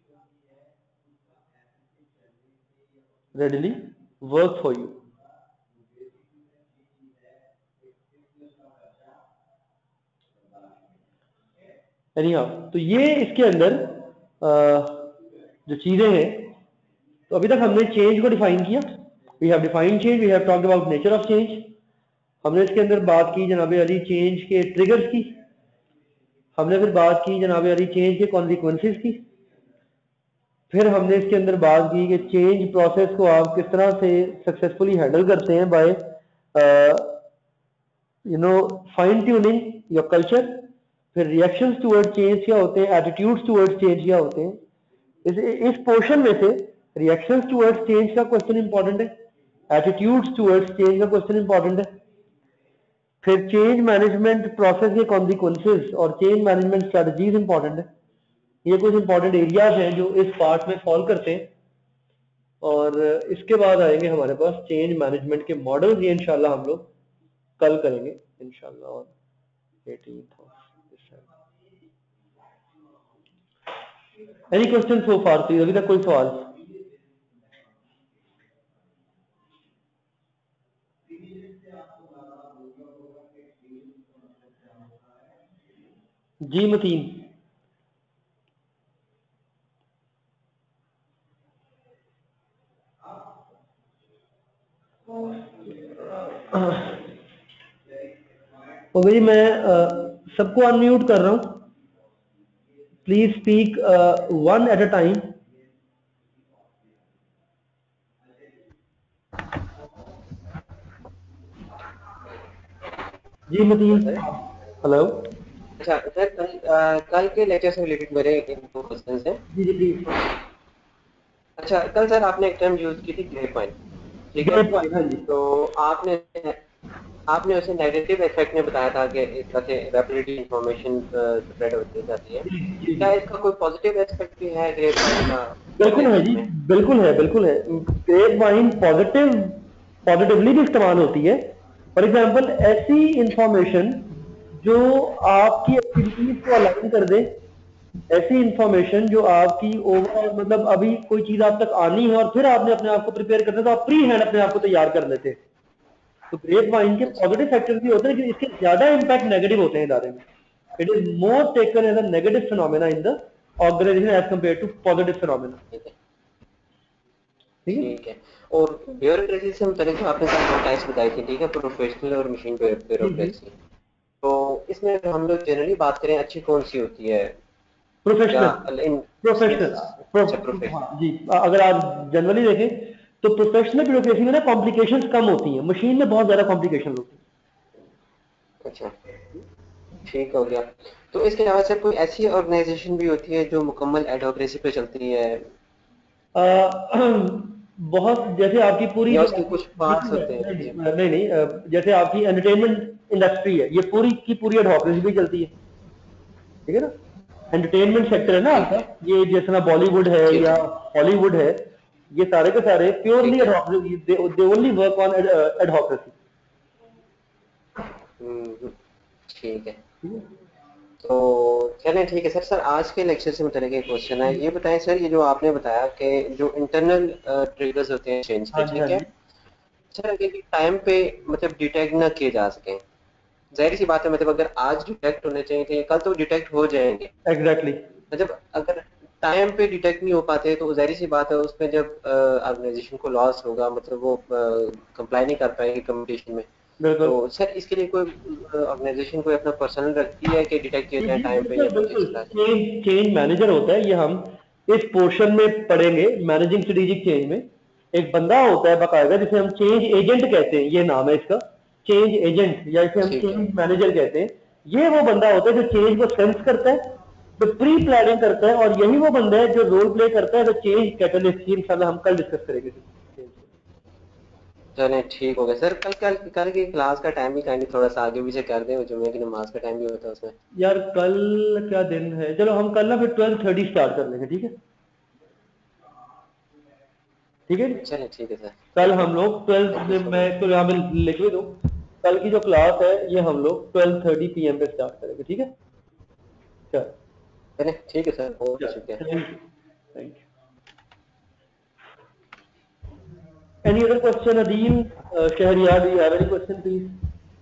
readily work for you. Anyhow, तो ये इसके अंदर आ, जो चीजें हैं, तो अभी तक हमने चेंज को डिफाइन किया। We have defined change, we have talked about nature of change. हमने इसके अंदर बात की जनाब अली चेंज के ट्रिगर्स की। हमने फिर बात की जनाब अली चेंज के कॉन्सिक्वेंसेस की। फिर हमने इसके अंदर बात की कि चेंज प्रोसेस को आप किस तरह से सक्सेसफुली हैंडल करते हैं by you know fine tuning your culture. फिर रिएक्शंस टुवर्ड चेंज क्या होते हैं, एटीट्यूड्स टुवर्ड्स चेंज क्या होते हैं। इस इस पोर्शन में से रिएक्शंस टुवर्ड्स चेंज का क्वेश्चन इंपॉर्टेंट है, एटीट्यूड्स टुवर्ड्स चेंज का क्वेश्चन इंपॉर्टेंट है। फिर चेंज मैनेजमेंट प्रोसेस के कॉन्सिक्वेंसेस और चेंज मैनेजमेंट स्ट्रेटजीज इंपॉर्टेंट है। ये कुछ इंपॉर्टेंट एरियाज हैं जो इस पार्ट में फॉल करते हैं। और इसके बाद आएंगे हमारे पास चेंज मैनेजमेंट के मॉडल्स, ये इंशाल्लाह हम लोग कल करेंगे इंशाल्लाह on eighteenth of December. Any question so far please, अभी तक कोई सवाल? जी मतीन। ओके जी, मैं सबको अनम्यूट कर रहा हूं, please speak one at a time. जी मतीन, हेलो। अच्छा सर, कल अ, कल के लेक्चर से रिलेटेड मेरे एक दो क्वेश्चन हैं। जी जी प्लीज। अच्छा, कल सर आपने एक टर्म यूज की थी ग्रेप वाइन, ठीक है? ग्रेप वाइन, हाँ जी। तो आपने आपने उसे नेगेटिव इफेक्ट में बताया था कि इस तरह से इवेपोरेटिव इंफॉर्मेशन स्प्रेड होती जाती है। जी जी क्या जी। इसका कोई पॉजिटिव एस्पेक्ट भी है ग्रेप वाइन का बिल्कुल है ऑर्गेनाइजेशन जी। में? बिल्कुल है, बिल्कुल है। ग्रेप वाइन पॉजिटिव, पॉजिटिवली भी इस्तेमाल होती है। फॉर एग्जांपल ऐसी इंफॉर्मेशन जो आपकी एक्टिविटीज को अलाइन कर दे, ऐसी इंफॉर्मेशन जो आपकी ओवरऑल, मतलब अभी कोई चीज आप तक आनी है और फिर आपने अपने आप को प्रिपेयर करना है, तो आप प्री हैंड अपने आप को तैयार कर लेते हैं। तो ग्रेप वाइन के अच्छा। पॉजिटिव फैक्टर्स भी होते हैं, लेकिन इसके ज्यादा इम्पैक्ट नेगेटिव होते हैं इदारे में। It is more taken as a negative phenomena in the organisation as compare to positive phenomena. ठीक है। ठीक है। ठीक है। और ब्यूरोक्रेसी से मुतल्लिक आपने साथ दो टाइप्स बताई थी, ठीक है, प्रोफेशनल और मशीन जी जी। ब्यूरोक्रेसी। तो इसमें अगर हम लोग जनरली बात करें, अच्छी कौन सी होती है? या प्रोफेशनल। In professional. अच्छा प्रो, हाँ प्रोफेशनल। जी। अगर आप जनरली देखें तो प्रोफेशनल ब्यूरोक्रेसी में ना कॉम्प्लिकेशंस कम होती हैं, मशीन में बहुत ज्यादा कॉम्प्लिकेशन होती अच्छा, ठीक हो गया। तो इसके अलावा सर कोई ऐसी ऑर्गेनाइजेशन भी होती है जो मुकम्मल एडोक्रेसी पे चलती है, है। अ, बहुत, जैसे आपकी पूरी या जो उसके आपकी कुछ पार्ट्स बिल्कुल है, होते हैं? नहीं जी। नहीं नहीं नहीं, अ, जैसे आपकी एंटरटेनमेंट इंडस्ट्री है, ये पूरी की पूरी एडवोकेसी भी चलती है। ठीक है ना। एंटरटेनमेंट सेक्टर है ना ठीक आपका, है। ये जैसे ना बॉलीवुड है जी या जी। हॉलीवुड है, ये सारे के सारे प्योरली ठीक है। Advocacy, they only work on advocacy. Hmm hmm, ठीक है। ठीक है। तो चलें, ठीक है सर। सर आज के लेक्चर से मुतल्लिक एक क्वेश्चन है, ये बताएं सर, ये जो आपने बताया कि जो इंटरनल ट्रिगर्स होते हैं चेंज के, हाँ जी, हाँ ठीक है जी। सर, अगर ये टाइम पे मतलब डिटेक्ट ना किए जा सकें, जाहिर सी बात है, मतलब अगर आज डिटेक्ट होने चाहिए थे कल तो डिटेक्ट हो जाएंगे। एग्जैक्टली। मतलब अगर टाइम पे डिटेक्ट नहीं हो पाते तो जाहिर सी बात है, उसमें जब ऑर्गेनाइजेशन को लॉस होगा, मतलब वो कंप्लाई नहीं कर पाएंगे कंपटीशन में। बिल्कुल। तो सर इसके लिए कोई ऑर्गेनाइजेशन कोई अपना पर्सनल रखती है कि डिटेक्ट किया जी जाए जी, टाइम पे बिल्कुल या बिल्कुल। प्रोजेक्ट चला जाए? चेंज चेंज मैनेजर होता है, ये हम इस पोर्शन में पढ़ेंगे, मैनेजिंग स्ट्रेटेजिक चेंज में। एक बंदा होता है बकायदा, जिसे हम चेंज एजेंट कहते हैं, ये नाम है इसका, चेंज एजेंट, या इसे हम ठीक है। चेंज मैनेजर कहते हैं। ये वो बंदा होता है जो चेंज को सेंस करता है, जो प्री प्लानिंग करता है, और यही वो बंदा है जो रोल प्ले करता है, जो चेंज कैटलिस्ट की इंशाल्लाह हम कल डिस्कस करेंगे change को। चलें, ठीक हो गया सर। कल कल कल की क्लास का टाइम भी काइंडली थोड़ा सा आगे पीछे कर दें, जुम्मे की नमाज का टाइम भी होता है उसमें। यार कल क्या दिन है, चलो हम कल ना फिर ट्वेल्व थर्टी स्टार्ट कर लेंगे, ठीक है। ठीक है। चलें, ठीक है सर। कल ठीक है। हम लोग थैंक यू ट्वेल्व, सो मैं मच। इसको यहाँ पे लिख भी दूँ, कल की जो क्लास है ये हम लोग ट्वेल्व थर्टी पी एम पे स्टार्ट करेंगे, ठीक है। चल। चलें, ठीक है सर, बहुत बहुत चल, शुक्रिया। Thank you. Thank you. Any other question Adeem, Shahriyar, do you have any question please?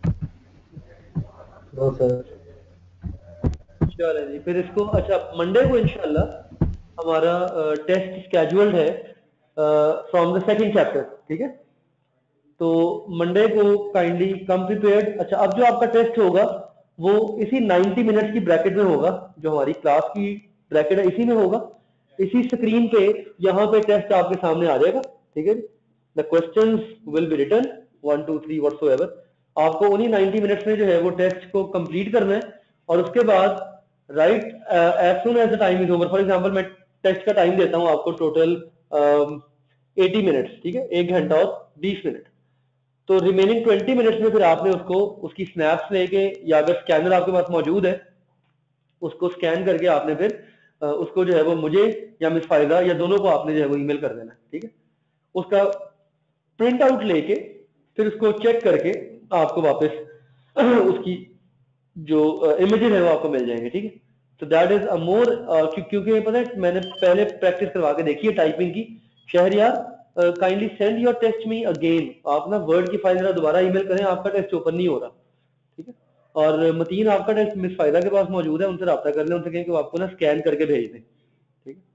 No sir. चलो जी, फिर इसको, अच्छा मंडे को इंशाल्लाह हमारा टेस्ट स्केड्यूल्ड है फ्रॉम द सेकंड चैप्टर, ठीक है। तो मंडे को काइंडली कम प्रिपेयर्ड। अच्छा, अब जो आपका टेस्ट होगा वो इसी नाइन्टी मिनट्स की ब्रैकेट में होगा, जो हमारी क्लास की ब्रैकेट है इसी में होगा, इसी स्क्रीन पे, यहाँ पे टेस्ट आपके सामने आ जाएगा, ठीक है। The questions will be written one two three whatsoever. आपको उन्हीं नाइन्टी मिनट्स में जो है वो टेस्ट को कंप्लीट करना है, और उसके बाद right as soon as the time is over. For example मैं टेस्ट का टाइम देता हूँ आपको टोटल एटी मिनट्स, ठीक है, एक घंटा और बीस मिनट। तो रिमेनिंग ट्वेंटी मिनट्स में फिर आपने उसको, उसकी स्नैप्स लेके, या अगर स्कैनर आपके पास मौजूद है उसको स्कैन करके आपने फिर अ, उसको जो है वो मुझे या मिस फायदा या दोनों को आपने जो है वो ईमेल कर देना है, ठीक है। उसका प्रिंट आउट लेके फिर उसको चेक करके आपको वापस उसकी जो इमेजेस है वो आपको मिल जाएंगे, ठीक है। तो दैट इज अ मोर, क्योंकि पता है मैंने पहले प्रैक्टिस करवा के देखी है टाइपिंग की। Shahriyar kindly send your test me again, आप ना वर्ड की फाइल जरा दोबारा ईमेल करें, आपका टेस्ट ओपन नहीं हो रहा, ठीक है। और मतीन, आपका टेस्ट मिस फायदा के पास मौजूद है, उनसे रब्ता कर लें, उनसे कहें कि वो आपको ना स्कैन करके भेज दें, ठीक है।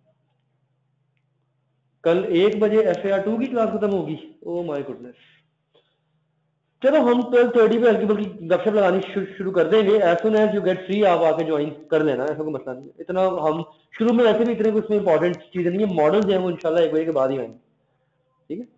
कल एक बजे एफ ए आर टू की क्लास खत्म होगी, ओ माय गुडनेस। चलो हम ट्वेल्व थर्टी पे हल्की बल्कि गपशप लगानी शु- शुरू कर देंगे, as soon as you get free आप आके ज्वाइन कर लेना, ऐसा कोई मसला नहीं है इतना। हम शुरू में वैसे भी इतने कुछ इंपॉर्टेंट चीजें नहीं है, मॉडल्स हैं वो इंशाल्लाह एक बजे के बाद ही आएंगे, ठीक है।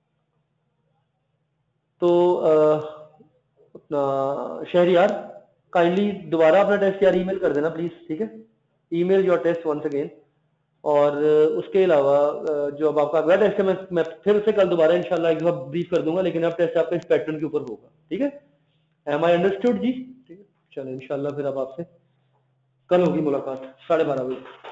तो अ, अपना शहरियार, काइंडली दोबारा अपना टेस्ट यार ईमेल कर देना प्लीज, ठीक है, email your test once again. और उसके अलावा जो अब आपका अगला टेस्ट है मैं, मैं फिर उसे कल दोबारा इंशाल्लाह एक बार ब्रीफ कर दूंगा, लेकिन अब टेस्ट आपका इस पैटर्न के ऊपर होगा, ठीक है। एम आई अंडरस्टूड जी, ठीक है, चलो इंशाल्लाह फिर अब आपसे कल होगी मुलाकात साढ़े बारह बजे।